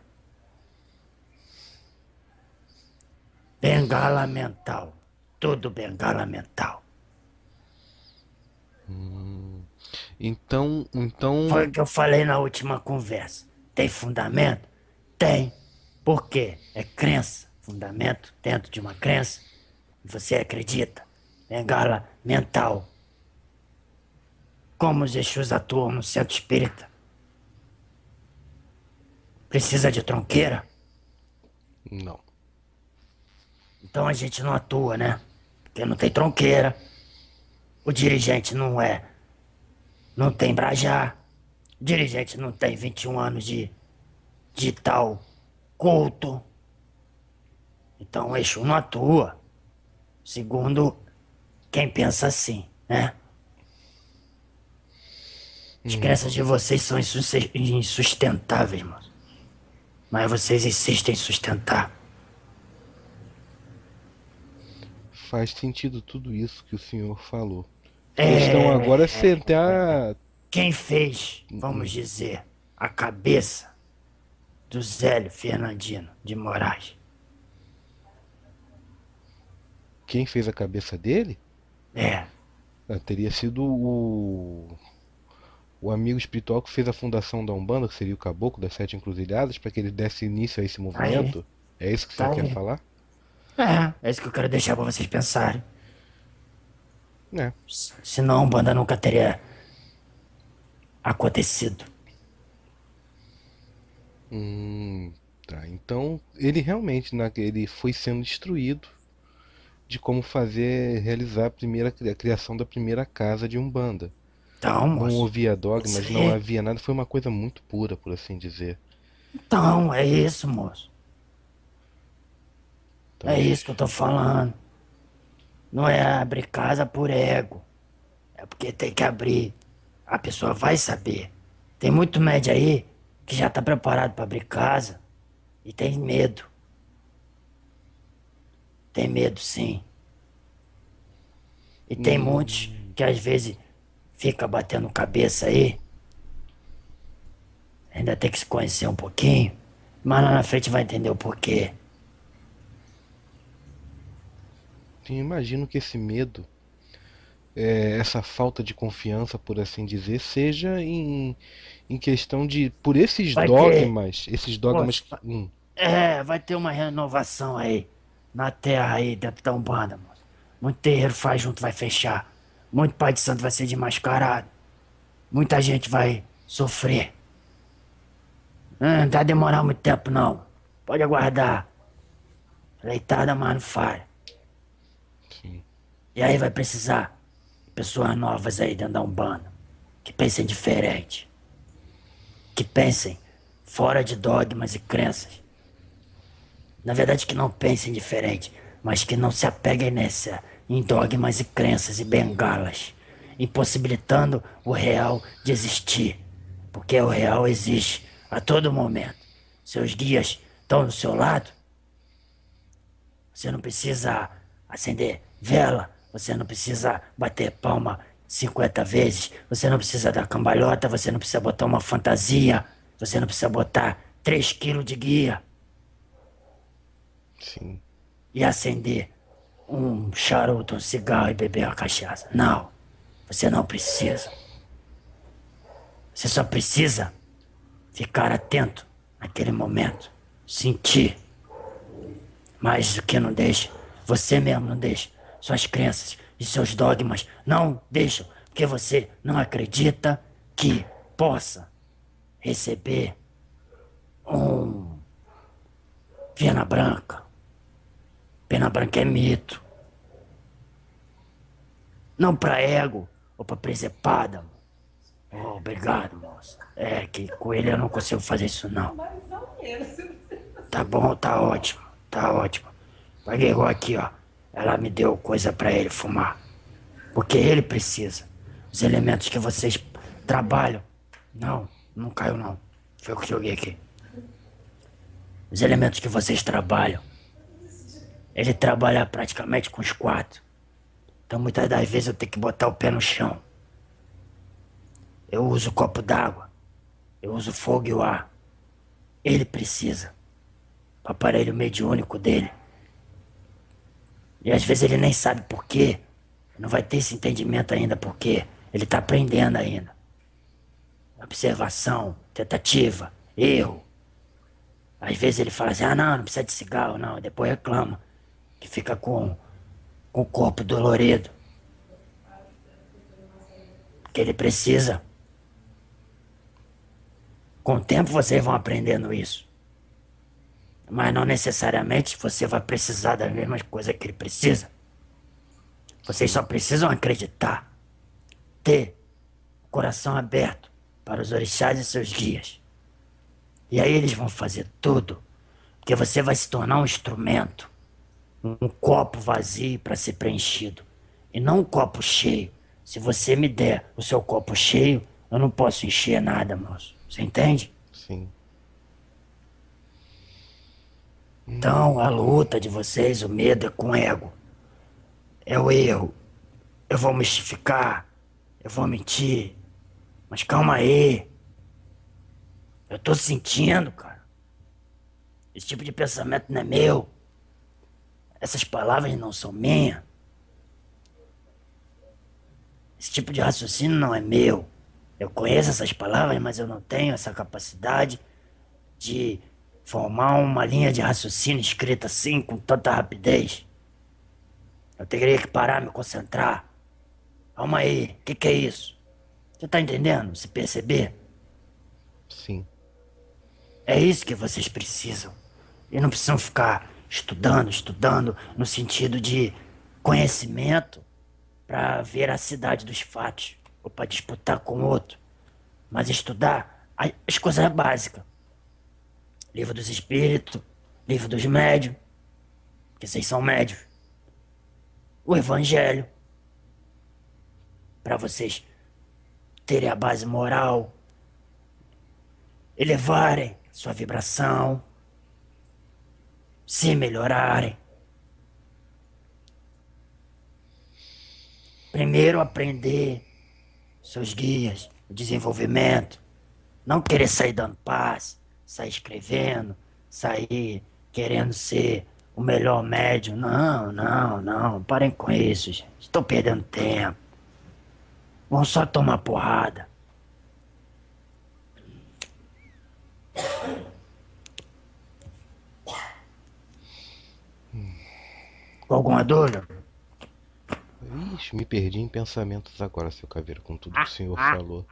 Bengala mental. Tudo bengala mental. Então, Foi então, o que eu falei na última conversa. Tem fundamento? Tem. Por quê? É crença. Fundamento dentro de uma crença. Você acredita? Bengala mental. Como os Exus atuam no centro espírita? Precisa de tronqueira? não. Então a gente não atua, né? Porque não tem tronqueira. O dirigente não é. Não tem brajá. O dirigente não tem vinte e um anos de, de tal culto. Então o Exu não atua. Segundo quem pensa assim, né? As Hum, crenças de vocês são insustentáveis, mano. Mas vocês insistem em sustentar. faz sentido tudo isso que o senhor falou. A questão agora é É. sentar. Quem fez, vamos Hum, dizer, a cabeça do Zélio Fernandino de Moraes? Quem fez a cabeça dele? É. Ah, teria sido o, o amigo espiritual que fez a fundação da Umbanda, que seria o Caboclo das Sete Encruzilhadas, para que ele desse início a esse Tá aí. movimento. É isso que o senhor Tá quer aí. falar? É, é isso que eu quero deixar pra vocês pensarem. É. S- Senão a Umbanda nunca teria acontecido. Hum, tá. Então, ele realmente, né, ele foi sendo instruído de como fazer, realizar a primeira a criação da primeira casa de Umbanda. Então, Não moço. havia Isso dogmas, não aí. havia nada, foi uma coisa muito pura, por assim dizer. Então, é isso, moço. Então, É isso que eu tô falando. Não é abrir casa por ego. É porque tem que abrir. A pessoa vai saber. Tem muito médio aí que já tá preparado pra abrir casa e tem medo. Tem medo, sim. E tem muitos hum, que às vezes fica batendo cabeça aí. Ainda tem que se conhecer um pouquinho. Mas lá na frente vai entender o porquê. eu imagino que esse medo, é, essa falta de confiança, por assim dizer, seja em, em questão de, por esses Vai ter. dogmas, esses dogmas Moço, que, hum, é, vai ter uma renovação aí. Na terra aí, dentro da Umbanda, moço. Muito terreiro faz junto, vai fechar. Muito pai de santo vai ser desmascarado. Muita gente vai sofrer. Ah, não vai demorar muito tempo, não. Pode aguardar. Leitada, mas não falha. sim. E aí vai precisar de pessoas novas aí dentro da Umbanda. Que pensem diferente. Que pensem fora de dogmas e crenças. Na verdade, que não pensem diferente, mas que não se apeguem nessa, em dogmas e crenças e bengalas. impossibilitando o real de existir. Porque o real existe a todo momento. Seus guias estão do seu lado. Você não precisa acender vela, você não precisa bater palma cinquenta vezes, você não precisa dar cambalhota, você não precisa botar uma fantasia, você não precisa botar três quilos de guia Sim. e acender um charuto, um cigarro e beber a cachaça. Não, você não precisa. Você só precisa ficar atento naquele momento, sentir. Mas o que não deixa, você mesmo não deixa. Suas crenças e seus dogmas não deixam, porque você não acredita que possa receber um pena branca. Pena branca é mito. Não pra ego ou pra presepada. Oh, obrigado, moça. É que com ele eu não consigo fazer isso, não. Tá bom, tá ótimo, tá ótimo. Paguei igual aqui, ó. Ela me deu coisa pra ele fumar. Porque ele precisa. Os elementos que vocês trabalham. Não, não caiu não. Foi o que eu joguei aqui. Os elementos que vocês trabalham. Ele trabalha praticamente com os quatro. Então muitas das vezes eu tenho que botar o pé no chão. Eu uso o copo d'água. Eu uso o fogo e o ar. Ele precisa. O aparelho mediúnico dele. E às vezes ele nem sabe por quê. Não vai ter esse entendimento ainda por quê. Ele tá aprendendo ainda. Observação, tentativa, erro. Às vezes ele fala assim, ah não, não precisa de cigarro, não. E depois reclama. Que fica com, com o corpo dolorido. Porque ele precisa. Com o tempo vocês vão aprendendo isso. Mas não necessariamente você vai precisar das mesmas coisas que ele precisa. Vocês só precisam acreditar. Ter o coração aberto para os orixás e seus guias. E aí eles vão fazer tudo. Porque você vai se tornar um instrumento. Um copo vazio para ser preenchido. E não um copo cheio. Se você me der o seu copo cheio, eu não posso encher nada, moço. Você entende? Sim. Então, a luta de vocês, o medo é com o ego. É o erro. Eu vou mistificar. Eu vou mentir. Mas calma aí. Eu tô sentindo, cara. Esse tipo de pensamento não é meu. Essas palavras não são minhas. Esse tipo de raciocínio não é meu. Eu conheço essas palavras, mas eu não tenho essa capacidade de formar uma linha de raciocínio escrita assim, com tanta rapidez. Eu teria que parar, me concentrar. Calma aí, o que, que é isso? Você tá entendendo? Se perceber? Sim. É isso que vocês precisam. E não precisam ficar estudando, estudando, no sentido de conhecimento para veracidade dos fatos, ou para disputar com outro. Mas estudar as coisas básicas. Livro dos Espíritos, livro dos Médios, que vocês são médios. O Evangelho, para vocês terem a base moral, elevarem sua vibração, se melhorarem. Primeiro aprender seus guias, o desenvolvimento, não querer sair dando passe, sair escrevendo, sair querendo ser o melhor médium. Não, não, não, parem com isso, gente. Estão perdendo tempo. Vão só tomar porrada. Com alguma dúvida? Ixi, me perdi em pensamentos agora, seu Caveira, com tudo que o senhor falou.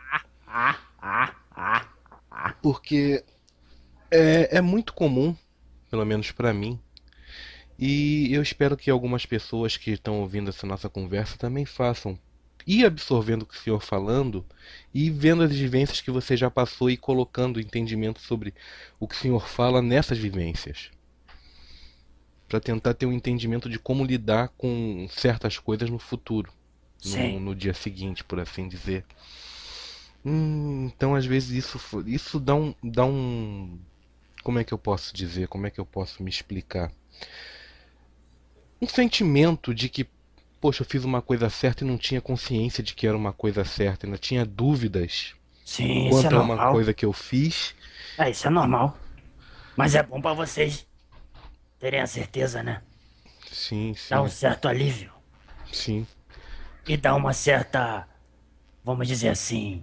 Porque é, é muito comum, pelo menos pra mim, e eu espero que algumas pessoas que estão ouvindo essa nossa conversa também façam. Ir absorvendo o que o senhor falando e vendo as vivências que você já passou e colocando entendimento sobre o que o senhor fala nessas vivências. Para tentar ter um entendimento de como lidar com certas coisas no futuro. no, Sim. no dia seguinte, por assim dizer. Hum, então, às vezes, isso, fo- isso dá um, dá um. Como é que eu posso dizer? Como é que eu posso me explicar? Um sentimento de que, poxa, eu fiz uma coisa certa e não tinha consciência de que era uma coisa certa, ainda tinha dúvidas Sim, isso é quanto a uma normal. coisa que eu fiz. É, isso é normal. Mas é bom pra vocês terem a certeza, né? Sim, Dá um sim, certo alívio. sim, E dá uma certa, vamos dizer assim,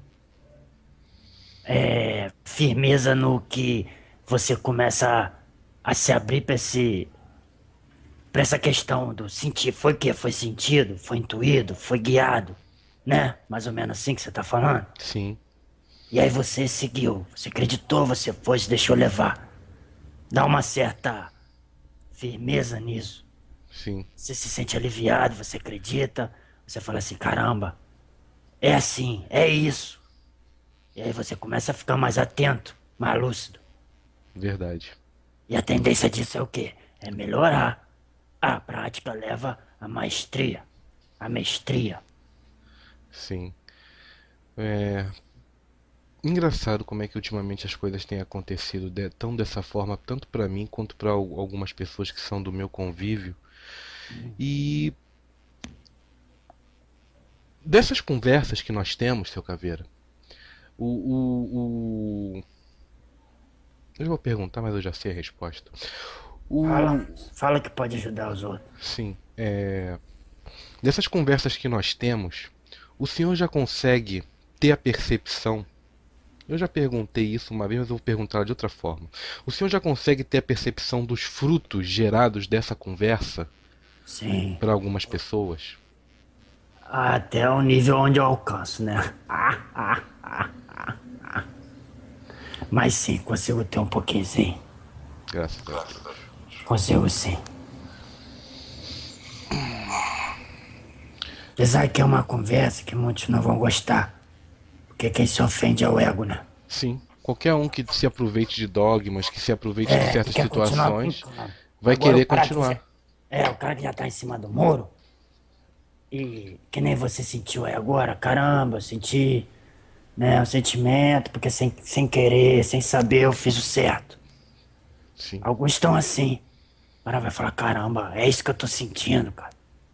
é, firmeza no que você começa a, a se abrir pra esse, pra essa questão do sentir. Foi o quê? Foi sentido? Foi intuído? Foi guiado? Né? Mais ou menos assim que você tá falando? sim, E aí você seguiu, você acreditou, você foi, se deixou levar. Dá uma certa firmeza nisso. sim. Você se sente aliviado, você acredita, você fala assim, caramba, é assim, é isso. E aí você começa a ficar mais atento, mais lúcido. Verdade. E a tendência disso é o quê? É melhorar. A prática leva à maestria. A mestria. Sim. É engraçado como é que ultimamente as coisas têm acontecido de- tão dessa forma, tanto pra mim quanto pra al- algumas pessoas que são do meu convívio. E dessas conversas que nós temos, seu Caveira, o, o, o- eu vou perguntar, mas eu já sei a resposta. Fala, O, fala que pode ajudar os outros. sim, é, dessas conversas que nós temos, o senhor já consegue ter a percepção. Eu já perguntei isso uma vez, mas eu vou perguntar de outra forma. O senhor já consegue ter a percepção dos frutos gerados dessa conversa Sim. para algumas pessoas? Até o nível onde eu alcanço, né? Mas sim, consigo ter um pouquinho sim. Graças a Deus. Consigo sim. Apesar que é uma conversa que muitos não vão gostar. Porque quem se ofende é o ego, né? Sim, qualquer um que se aproveite de dogmas, que se aproveite de É, que certas quer continuar situações, brincando. vai Agora o querer cara que já. continuar. É, o cara que já tá em cima do muro. E que nem você sentiu aí agora. Caramba, eu senti, né, o sentimento, porque sem, sem querer, sem saber, eu fiz o certo. Sim, Alguns estão assim. O cara vai falar, caramba, é isso que eu tô sentindo, cara.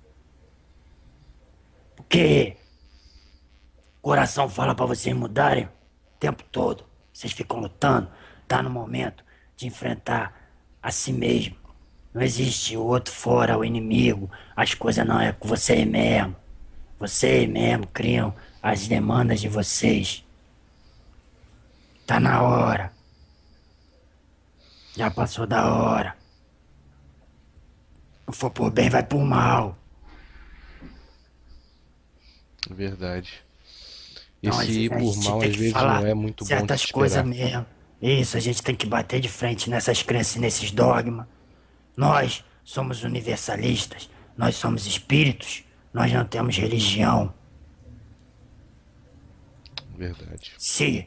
Porque o coração fala pra vocês mudarem o tempo todo. Vocês ficam lutando, tá no momento de enfrentar a si mesmo. Não existe o outro fora, o inimigo. As coisas não é com você mesmo. Vocês mesmo criam as demandas de vocês. Tá na hora. Já passou da hora. Não for por bem, vai por mal. verdade. Então às Esse vezes ir a por gente mal tem às que vezes não falar é muito bom de se certas coisas esperar. mesmo. Isso, a gente tem que bater de frente nessas crenças e nesses dogmas. Nós somos universalistas. Nós somos espíritos. Nós não temos religião. Verdade. Se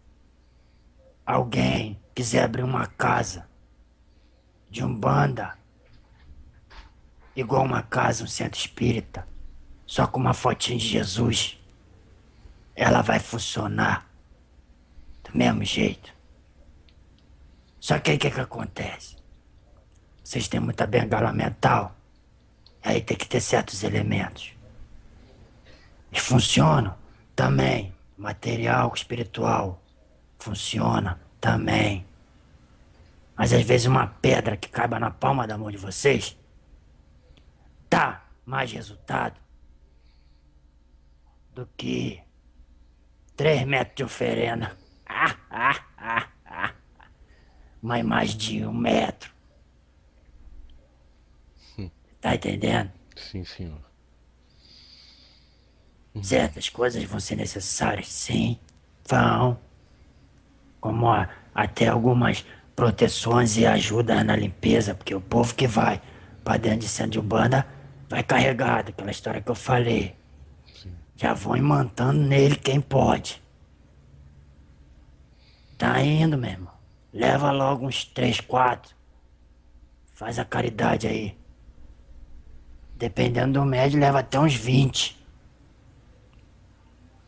alguém quiser abrir uma casa de umbanda, igual uma casa, um centro espírita, só com uma fotinha de Jesus, ela vai funcionar do mesmo jeito. Só que aí o que que acontece? Vocês têm muita bengala mental, aí tem que ter certos elementos. E funcionam também. Material, espiritual, funciona também. Mas às vezes uma pedra que caiba na palma da mão de vocês dá mais resultado do que três metros de oferenda. Ah, ah, ah, ah. Mas mais de um metro. Tá entendendo? Sim, senhor. Certas coisas vão ser necessárias, sim. Vão. Como a- até algumas proteções e ajuda na limpeza, porque o povo que vai pra dentro de centro de Umbanda vai carregado, aquela história que eu falei. Sim. Já vão imantando nele quem pode. Tá indo, meu irmão. Leva logo uns três, quatro. Faz a caridade aí. Dependendo do médio, leva até uns vinte.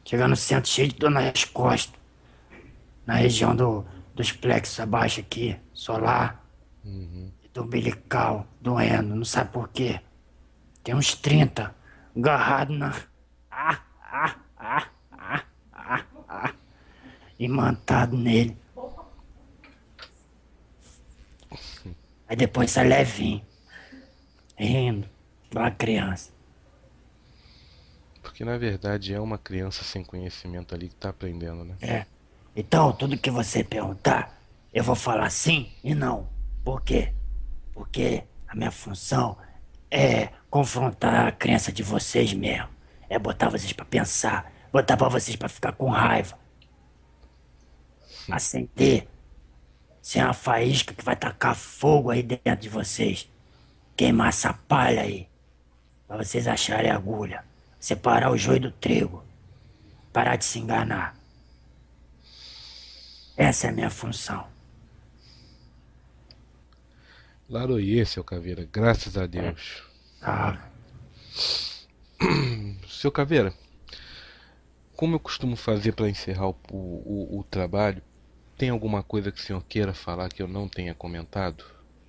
Chega no centro cheio de dor nas costas. Na região do, dos plexos abaixo aqui, solar Uhum. e do umbilical, doendo, não sabe por quê. Tem uns trinta agarrado na. Ah, ah, ah, ah, ah, ah, imantado nele. Aí depois sai levinho, rindo, igual uma criança. Porque na verdade é uma criança sem conhecimento ali que tá aprendendo, né? É. Então, tudo que você perguntar, eu vou falar sim e não. Por quê? Porque a minha função é confrontar a crença de vocês mesmo. É botar vocês pra pensar, botar pra vocês pra ficar com raiva, acender, ser uma faísca que vai tacar fogo aí dentro de vocês, queimar essa palha aí, pra vocês acharem agulha, separar o joio do trigo, parar de se enganar. Essa é a minha função. Laroie, seu Caveira, graças a É, Deus. tá. Seu Caveira, como eu costumo fazer para encerrar o, o, o trabalho, tem alguma coisa que o senhor queira falar que eu não tenha comentado?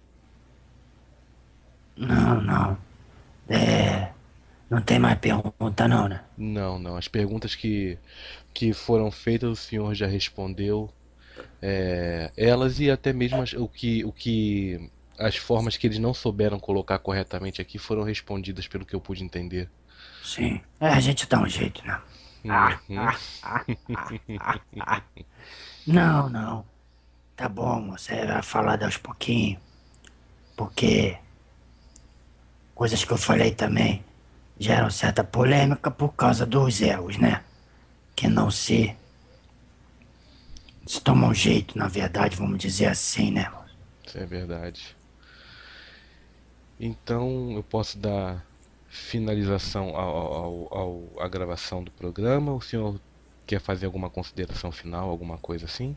Não, não. É, não tem mais pergunta não, né? Não, não. As perguntas que, que foram feitas o senhor já respondeu. É, elas e até mesmo as- o que, o que as formas que eles não souberam colocar corretamente aqui foram respondidas pelo que eu pude entender. Sim. É, a gente dá um jeito, né? Ah, Uhum. ah, ah, ah, ah, ah. Não, não. Tá bom, você vai falar aos pouquinhos. Porque coisas que eu falei também geram certa polêmica por causa dos erros, né? Que não se, se tomam jeito, na verdade, vamos dizer assim, né? Isso é verdade. Então eu posso dar finalização ao, ao, ao- à gravação do programa. O senhor quer fazer alguma consideração final, alguma coisa assim?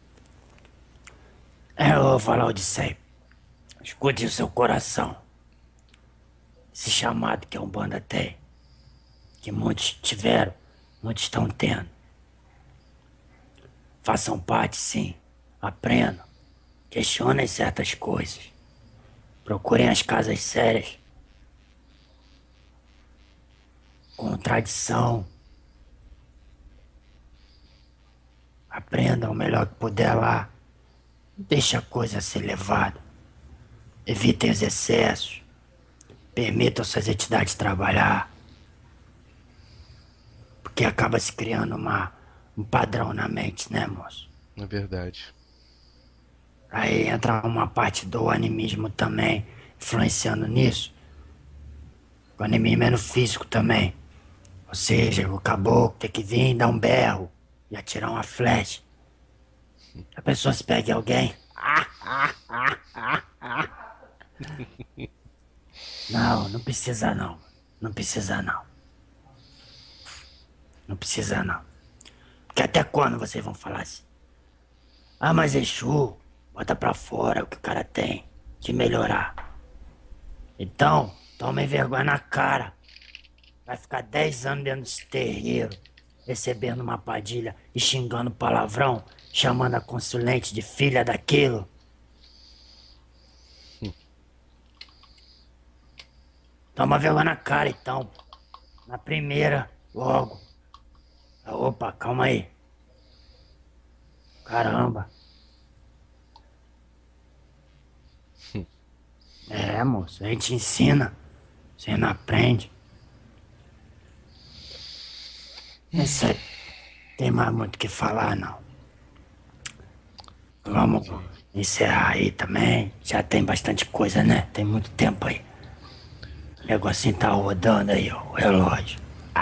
É, eu vou falar o de sempre. Escute o seu coração. Esse chamado que a Umbanda tem, que muitos tiveram, muitos estão tendo. Façam parte, sim. Aprendam. Questionem certas coisas. Procurem as casas sérias. Com tradição. Aprendam o melhor que puder lá. Deixe a coisa ser levada. Evitem os excessos. Permitam suas entidades trabalhar. Porque acaba se criando uma, um padrão na mente, né, moço? Na verdade. Aí entra uma parte do animismo também, influenciando nisso. O animismo é no físico também. Ou seja, o caboclo tem que vir, dar um berro e atirar uma flecha. A pessoa se pega em alguém. Não, não precisa não. Não precisa não. Não precisa não. Porque até quando vocês vão falar assim? Ah, mas Exu, bota pra fora o que o cara tem de melhorar. Então, tomem vergonha na cara. Vai ficar dez anos dentro desse terreiro, recebendo uma padilha e xingando palavrão, chamando a consulente de filha daquilo. Toma vergonha na cara, então. Na primeira, logo. Opa, calma aí. Caramba. É, moço, a gente ensina. Você não aprende. É isso aí. Tem mais muito o que falar, não. Vamos Entendi. encerrar aí também. Já tem bastante coisa, né? Tem muito tempo aí. O negocinho tá rodando aí, ó, o relógio.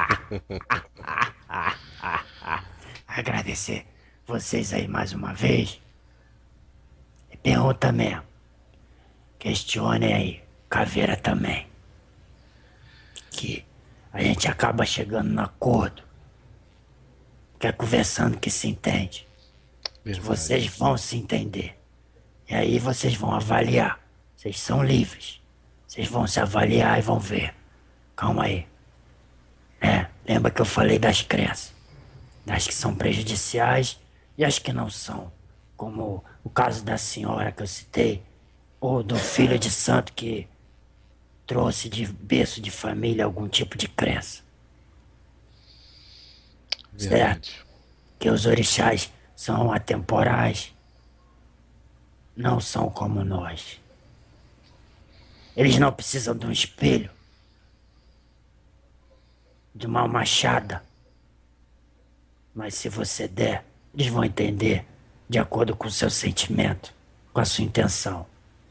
Agradecer vocês aí mais uma vez. E pergunta mesmo. Questione aí, Caveira também. Que a gente acaba chegando no acordo. Que é conversando que se entende. Que vocês Verdade. vão se entender. E aí vocês vão avaliar. Vocês são livres. Vocês vão se avaliar e vão ver. Calma aí. É, lembra que eu falei das crenças. as que são prejudiciais e as que não são, como o caso da senhora que eu citei, ou do filho de santo que trouxe de berço de família algum tipo de crença, certo? Verdade. Que os orixás são atemporais, não são como nós. Eles não precisam de um espelho, de uma machada, mas se você der, eles vão entender de acordo com o seu sentimento, com a sua intenção.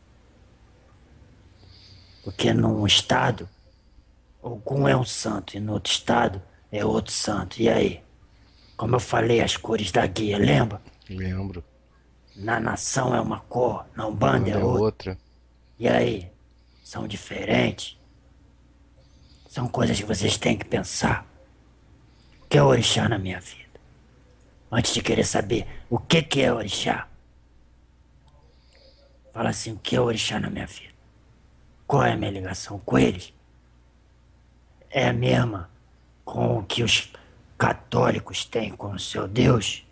Porque num estado, algum é um santo e no outro estado é outro santo. E aí? Como eu falei, as cores da guia, lembra? Lembro. Na nação é uma cor, na Na Umbanda é banda é outra. outra. E aí? São diferentes? São coisas que vocês têm que pensar. O que é orixá na minha vida? Antes de querer saber o que que é orixá, fala assim, o que é orixá na minha vida? Qual é a minha ligação com eles? É a mesma com o que os católicos têm com o seu Deus?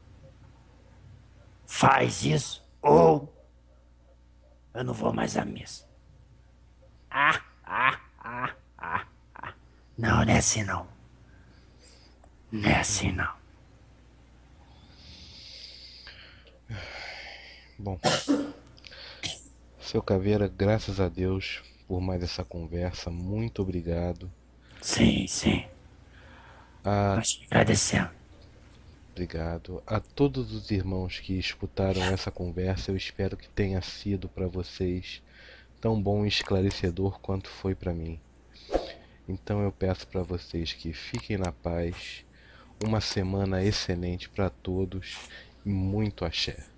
Faz isso ou eu não vou mais à missa. Ah, ah, ah, ah, ah. Não, não é assim não. Não é assim não. Bom, seu Caveira, graças a Deus por mais essa conversa. Muito obrigado. Sim, sim. A, Nós te agradecemos. obrigado a todos os irmãos que escutaram essa conversa. Eu espero que tenha sido para vocês tão bom e esclarecedor quanto foi para mim. Então eu peço para vocês que fiquem na paz. Uma semana excelente para todos e muito axé.